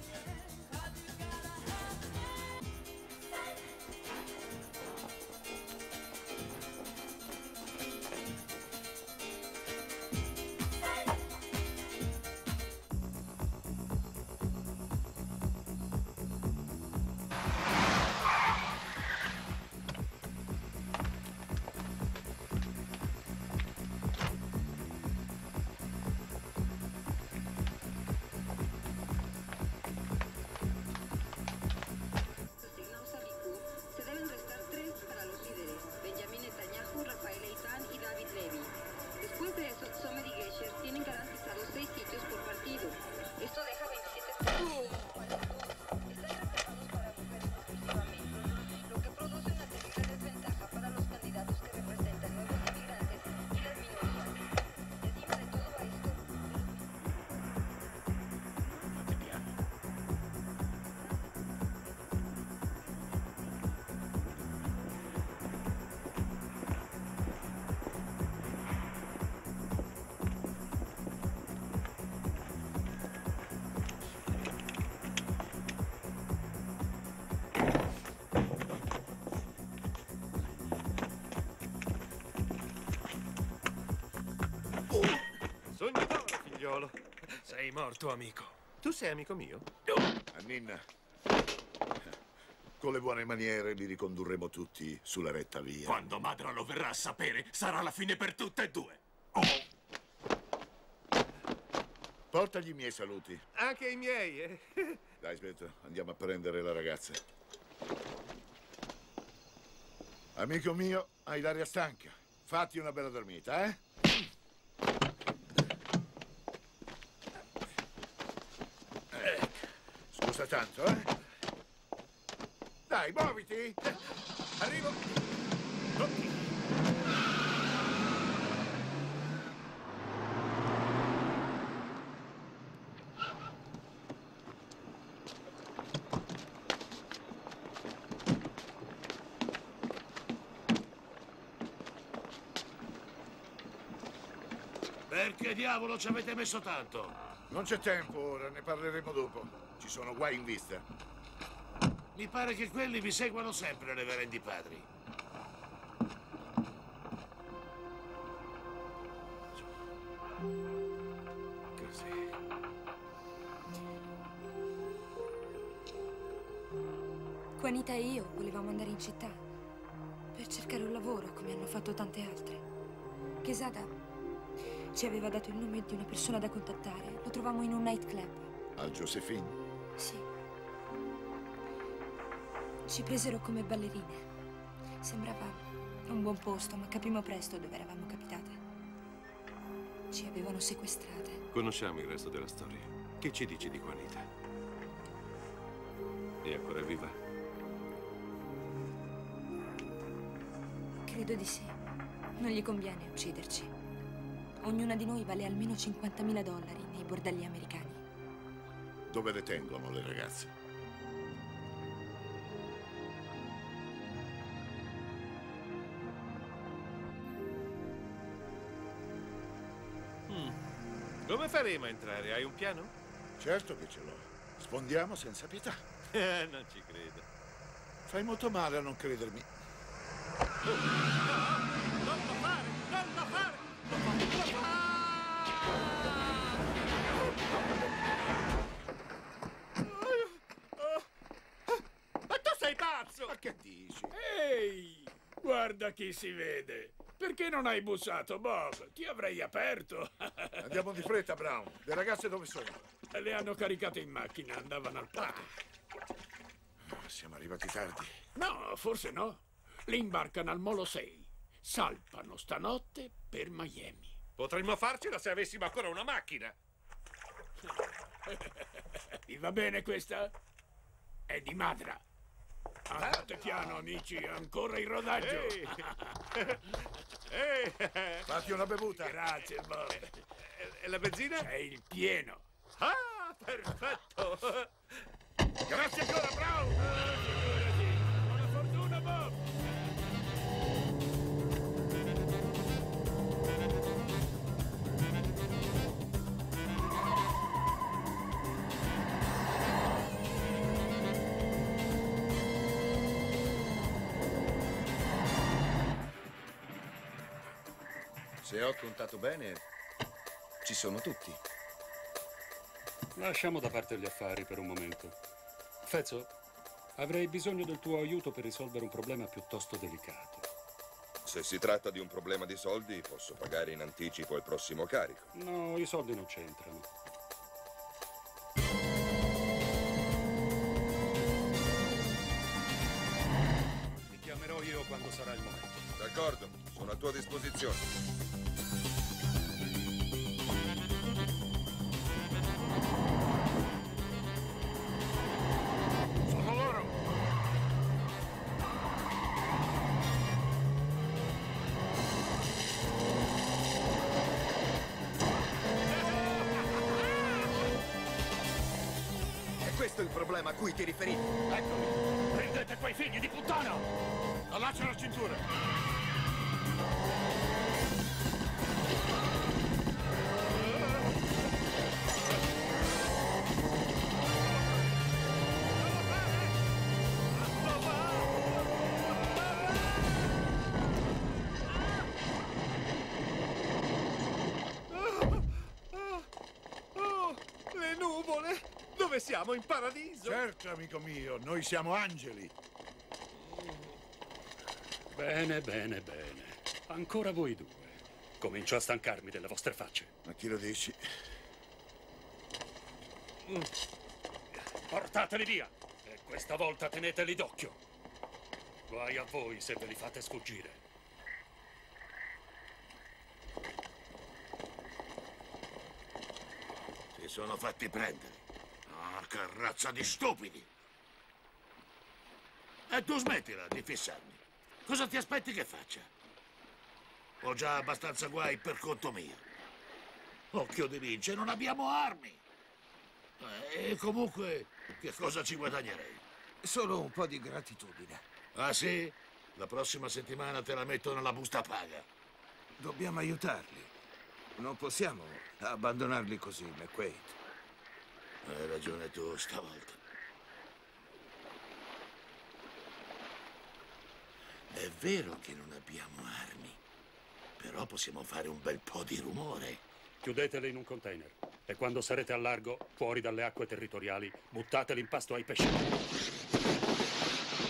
Sognatore, figliolo. Sei morto, amico. Tu sei amico mio? Anninna, con le buone maniere li ricondurremo tutti sulla retta via. Quando Madra lo verrà a sapere, sarà la fine per tutte e due. Portagli i miei saluti. Anche i miei, eh? Dai, aspetta, andiamo a prendere la ragazza. Amico mio, hai l'aria stanca. Fatti una bella dormita, eh? Eh, scusa tanto, eh? Dai, muoviti! Arrivo! Oh. Perché diavolo ci avete messo tanto? Non c'è tempo ora, ne parleremo dopo. Ci sono guai in vista. Mi pare che quelli vi seguano sempre, reverendi padri. Juanita e io volevamo andare in città per cercare un lavoro, come hanno fatto tante altre. Quesada ci aveva dato il nome di una persona da contattare. Lo trovammo in un nightclub. Al Josephine? Sì. Ci presero come ballerine. Sembrava un buon posto, ma capimmo presto dove eravamo capitate. Ci avevano sequestrate. Conosciamo il resto della storia. Che ci dici di Juanita? È ancora viva? Credo di sì. Non gli conviene ucciderci. Ognuna di noi vale almeno cinquantamila dollari nei bordelli americani. Dove le tengono le ragazze? Mm. Come faremo a entrare? Hai un piano? Certo che ce l'ho. Sfondiamo senza pietà. Non ci credo. Fai molto male a non credermi. Oh. No, non lo fare! Non lo fare! Non lo fare! Ma tu sei pazzo! Ma che dici? Ehi! Guarda chi si vede! Perché non hai bussato, Bob? Ti avrei aperto. Andiamo di fretta, Brown. Le ragazze dove sono? Le hanno caricate in macchina, andavano al parco. Ah, siamo arrivati tardi. No, forse no. Le imbarcano al Molo sei. Salpano stanotte per Miami. Potremmo farcela se avessimo ancora una macchina. Vi va bene questa? È di Madra. Andate piano, amici, ancora in rodaggio. Ehi. Ehi. Fatti una bevuta. Grazie, Bob. E la benzina? C'è il pieno. Ah, perfetto. Grazie ancora, Brown. Ah, figurati. Buona fortuna, Bob. Se ho contato bene, ci sono tutti. Lasciamo da parte gli affari per un momento. Fezzo, avrei bisogno del tuo aiuto per risolvere un problema piuttosto delicato. Se si tratta di un problema di soldi, posso pagare in anticipo il prossimo carico. No, i soldi non c'entrano. Ti chiamerò io quando sarà il momento. D'accordo, sono a tua disposizione. Questo è il problema a cui ti riferivi. Eccoli! Prendete quei figli di puttana! Allaccia la cintura! Le nuvole! Dove siamo? In paradiso? Certo, amico mio, noi siamo angeli. Bene, bene, bene. Ancora voi due. Comincio a stancarmi delle vostre facce. Ma chi lo dici? Portateli via! E questa volta teneteli d'occhio. Guai a voi se ve li fate sfuggire. Si sono fatti prendere. Ah, che razza di stupidi! E tu smettila di fissarmi. Cosa ti aspetti che faccia? Ho già abbastanza guai per conto mio. Occhio di lince, non abbiamo armi. E comunque, che cosa ci guadagnerei? Solo un po' di gratitudine. Ah sì? La prossima settimana te la metto nella busta paga. Dobbiamo aiutarli. Non possiamo abbandonarli così, McQuaid. Hai ragione tu stavolta. È vero che non abbiamo armi, però possiamo fare un bel po' di rumore. Chiudetele in un container e quando sarete al largo, fuori dalle acque territoriali, buttate l'impasto ai pesci.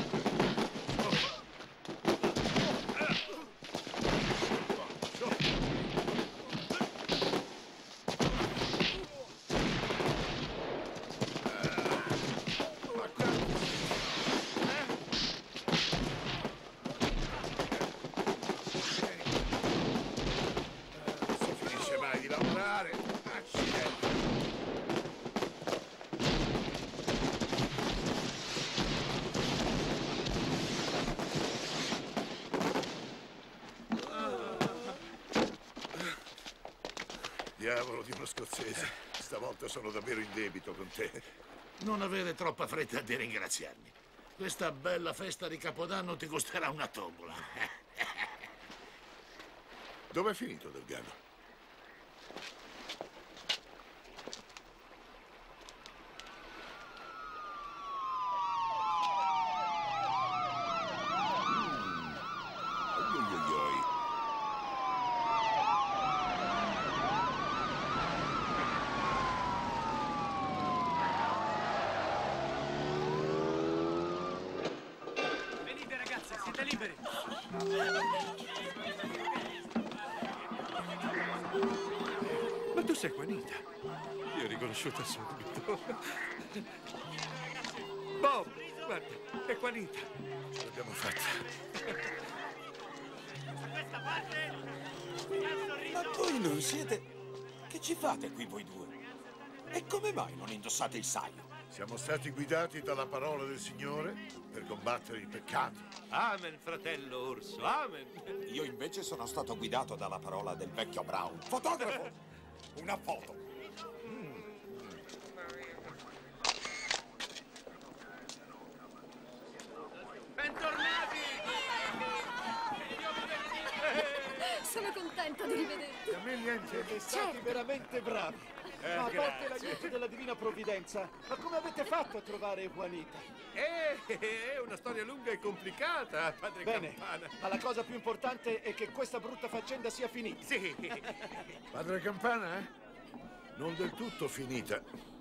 Diavolo di uno scozzese. Stavolta sono davvero in debito con te. Non avere troppa fretta di ringraziarmi. Questa bella festa di Capodanno ti costerà una tombola. Dov'è finito Delgado? Ma tu sei Juanita. Io ho riconosciuta subito. Bob, guarda, è Juanita. Ce l'abbiamo fatta. Ma voi non siete... Che ci fate qui voi due? E come mai non indossate il saio? Siamo stati guidati dalla parola del Signore per combattere i peccati. Amen, fratello Orso, amen. Io invece sono stato guidato dalla parola del vecchio Brown. Fotografo! Una foto. Bentornati! Sono contenta di rivederti. A me niente. Siete stati veramente bravi. Eh, Ma a parte grazie. l'aiuto della Divina Provvidenza, ma come avete fatto a trovare Juanita? Eh, è una storia lunga e complicata, padre Bene, Campana. ma la cosa più importante è che questa brutta faccenda sia finita. Sì. Padre Campana, eh? Non del tutto finita.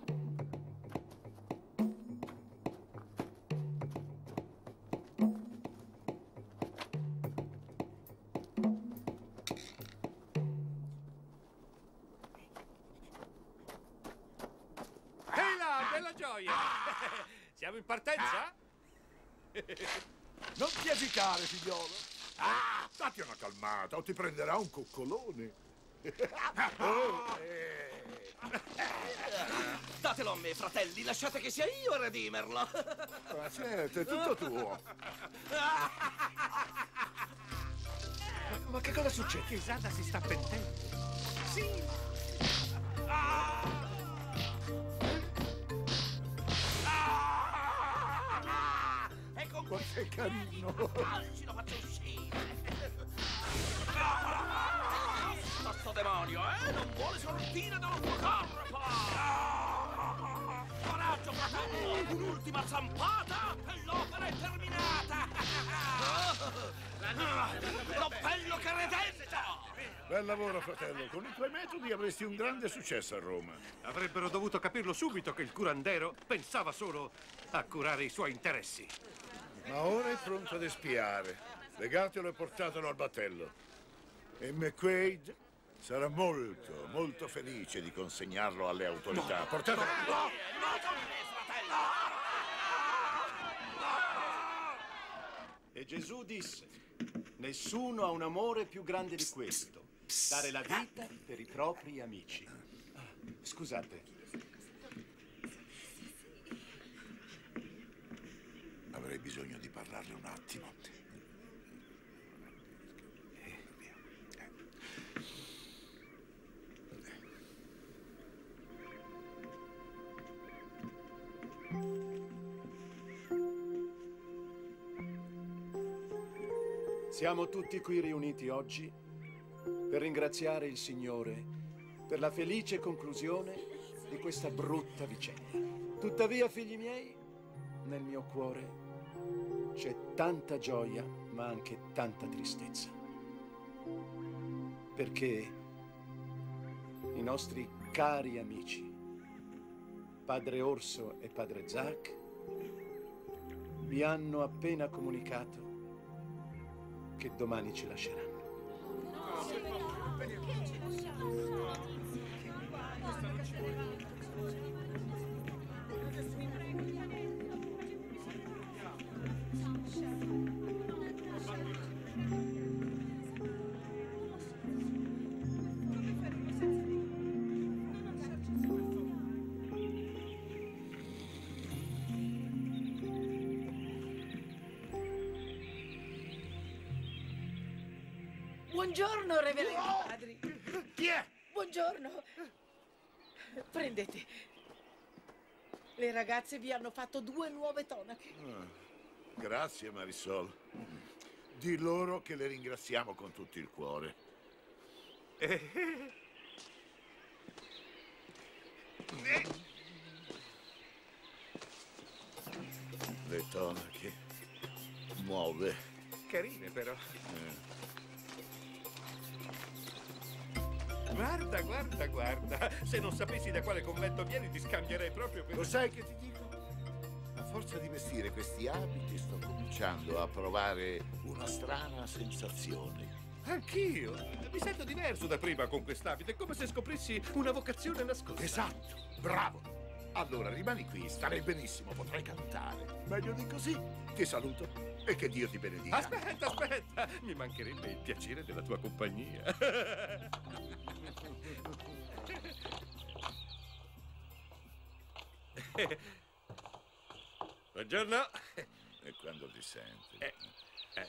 Ehi là, bella gioia! Siamo in partenza? Non ti agitare, figliolo. Ah, datti una calmata o ti prenderà un coccolone. Oh, eh. Datelo a me, fratelli, lasciate che sia io a redimerlo. Ma certo, è tutto tuo. Ma, ma che cosa succede? Che Zada si sta pentendo. Sì. E con Quanto è carino. calci lo faccio uscire. Sto demonio, eh? Non vuole sortire dallo fotografo! Coraggio, fratello! Un'ultima zampata e l'opera è terminata! L'oppello che redenta! Bel lavoro, fratello. Con i tuoi metodi avresti un grande successo a Roma. Avrebbero dovuto capirlo subito che il curandero pensava solo a curare i suoi interessi. Ma ora è pronto ad espiare. Legatelo e portatelo al battello. E McQuaid sarà molto, molto felice di consegnarlo alle autorità. No, Portatelo. no, no, no, con me, fratello! E Gesù disse, nessuno ha un amore più grande di questo, dare la vita per i propri amici. Scusate. Avrei bisogno di parlarle un attimo. Siamo tutti qui riuniti oggi per ringraziare il Signore per la felice conclusione di questa brutta vicenda. Tuttavia, figli miei, nel mio cuore c'è tanta gioia, ma anche tanta tristezza. Perché i nostri cari amici, Padre Orso e Padre Zack, vi hanno appena comunicato che domani ci lasceranno. Buongiorno, reverendo padri. Chi è? Buongiorno. Prendete. Le ragazze vi hanno fatto due nuove tonache. Ah, grazie, Marisol. Di loro che le ringraziamo con tutto il cuore. Le tonache nuove. Carine, però. Eh. Guarda, guarda, guarda. Se non sapessi da quale convento vieni, ti scambierei proprio per... Lo sai che ti dico? A forza di vestire questi abiti sto cominciando a provare una strana sensazione. Anch'io. Mi sento diverso da prima con quest'abito. È come se scoprissi una vocazione nascosta. Esatto, bravo. Allora rimani qui, starei benissimo, potrai cantare. Meglio di così. Ti saluto e che Dio ti benedica. Aspetta, aspetta. Mi mancherebbe il piacere della tua compagnia. Buongiorno. E quando ti senti? Eh, eh.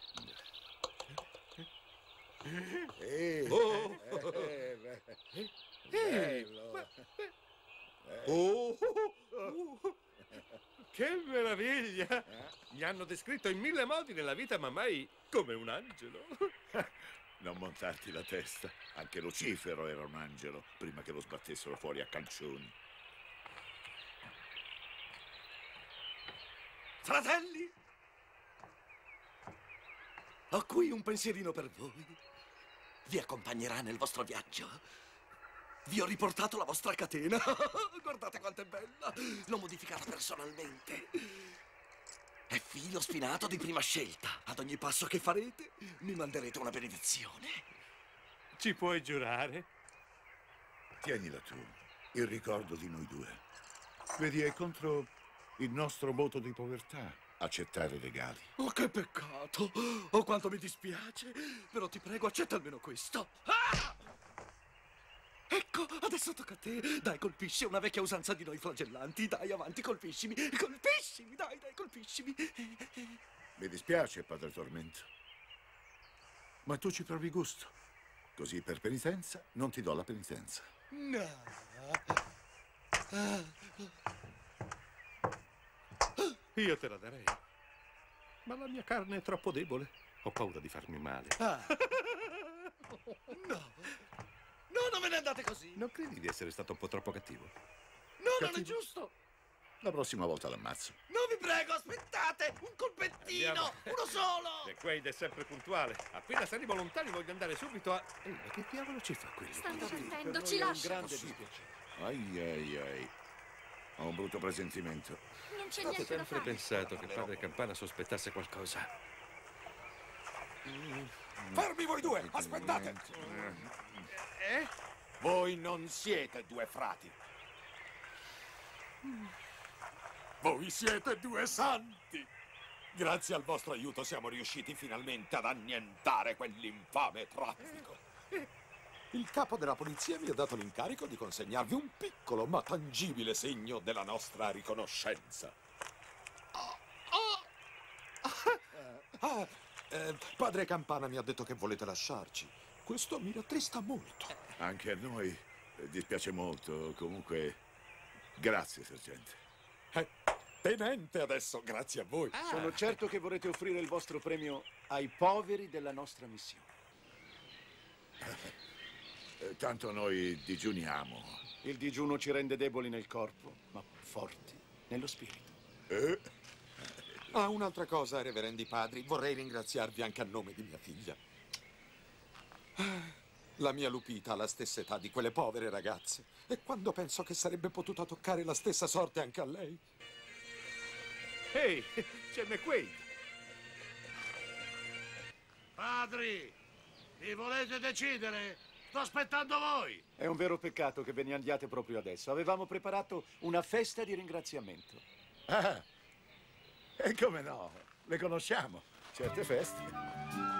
Eh, oh. eh, eh, bello. Ma, eh. Oh, oh, oh. Che meraviglia! Mi hanno descritto in mille modi nella vita, ma mai come un angelo. Non montarti la testa. Anche Lucifero era un angelo, prima che lo sbattessero fuori a calcioni. Fratelli! Ho qui un pensierino per voi. Vi accompagnerà nel vostro viaggio. Vi ho riportato la vostra catena. Guardate quanto è bella. L'ho modificata personalmente. È filo spinato di prima scelta. Ad ogni passo che farete, mi manderete una benedizione. Ci puoi giurare? Tienila tu, il ricordo di noi due. Vedi, è contro il nostro voto di povertà accettare regali. Oh, che peccato. Oh, quanto mi dispiace. Però ti prego, accetta almeno questo. Ah! Ecco, adesso tocca a te. Dai, colpisci, è una vecchia usanza di noi flagellanti. Dai, avanti, colpiscimi. Colpiscimi, dai, dai, colpiscimi. Mi dispiace, padre Tormento. Ma tu ci provi gusto. Così per penitenza non ti do la penitenza. No. Io te la darei. Ma la mia carne è troppo debole. Ho paura di farmi male. Ah. No. No, non ve ne andate così. Non credi di essere stato un po' troppo cattivo? No, cattivo? Non è giusto. La prossima volta l'ammazzo. No, vi prego, aspettate. Un colpettino, Andiamo. Uno solo. The Quaid è sempre puntuale. Appena saremo lontani voglio andare subito a... Ehi, ma che diavolo ci fa quello? Stanno sentendo, ci lascia. Un grande dispiacere. Ai ai ai. Ho un brutto presentimento. Non c'è Ho niente da sempre fare. pensato che padre Campana sospettasse qualcosa. Fermi voi due, aspettate! Eh? Voi non siete due frati. Voi siete due santi. Grazie al vostro aiuto siamo riusciti finalmente ad annientare quell'infame traffico. Il capo della polizia mi ha dato l'incarico di consegnarvi un piccolo ma tangibile segno della nostra riconoscenza. Ah, eh, padre Campana mi ha detto che volete lasciarci. Questo mi rattrista molto. Anche a noi eh, dispiace molto. Comunque, grazie, sergente. Eh, tenente adesso, grazie a voi. Ah. Sono certo che vorrete offrire il vostro premio ai poveri della nostra missione. Eh, tanto noi digiuniamo. Il digiuno ci rende deboli nel corpo, ma forti nello spirito. Eh? Ah, un'altra cosa, reverendi padri. Vorrei ringraziarvi anche a nome di mia figlia. La mia Lupita ha la stessa età di quelle povere ragazze. E quando penso che sarebbe potuta toccare la stessa sorte anche a lei... Ehi, c'è McQuaid. Padri, vi volete decidere? Sto aspettando voi. È un vero peccato che ve ne andiate proprio adesso. Avevamo preparato una festa di ringraziamento. Ah, e come no? Le conosciamo. Certe feste.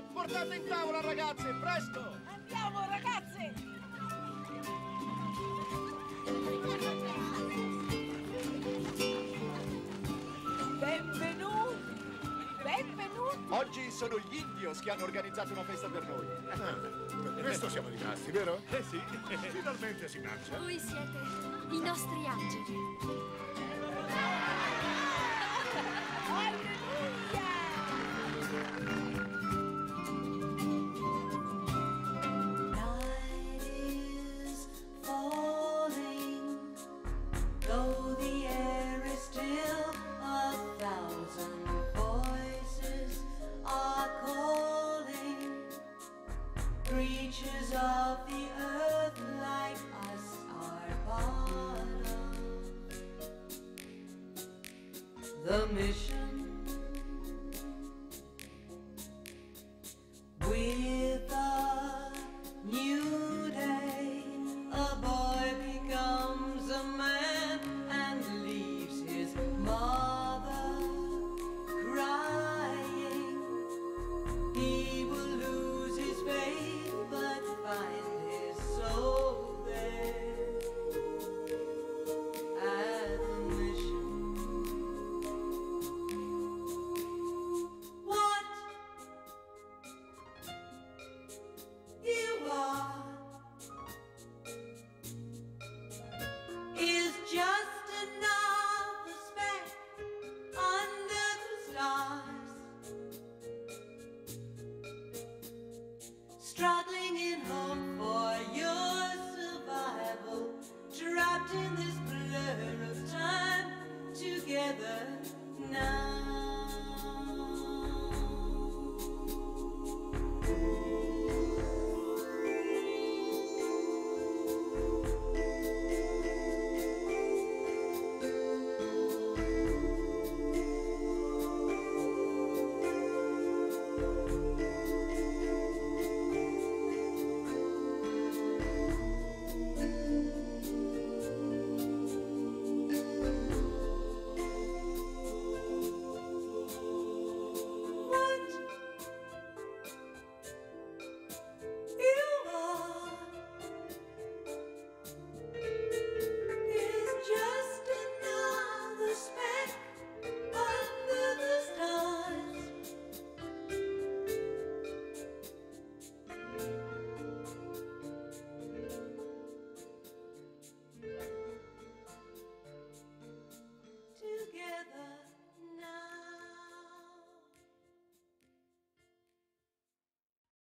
Portate in tavola, ragazze, presto! Andiamo, ragazze! Benvenuti! Benvenuti! Oggi sono gli Indios che hanno organizzato una festa per noi. Per questo siamo rimasti, vero? Eh sì. Finalmente si mangia. Voi siete i nostri angeli. Though the air is still, a thousand voices are calling. Creatures of the earth like us are part of the mission. With a new day, a boy becomes a man and leaves his mother crying. He will lose his faith but find his soul there at the mission. What you are is just another speck under the stars, struggling in hope for your survival, trapped in this blur of time together now.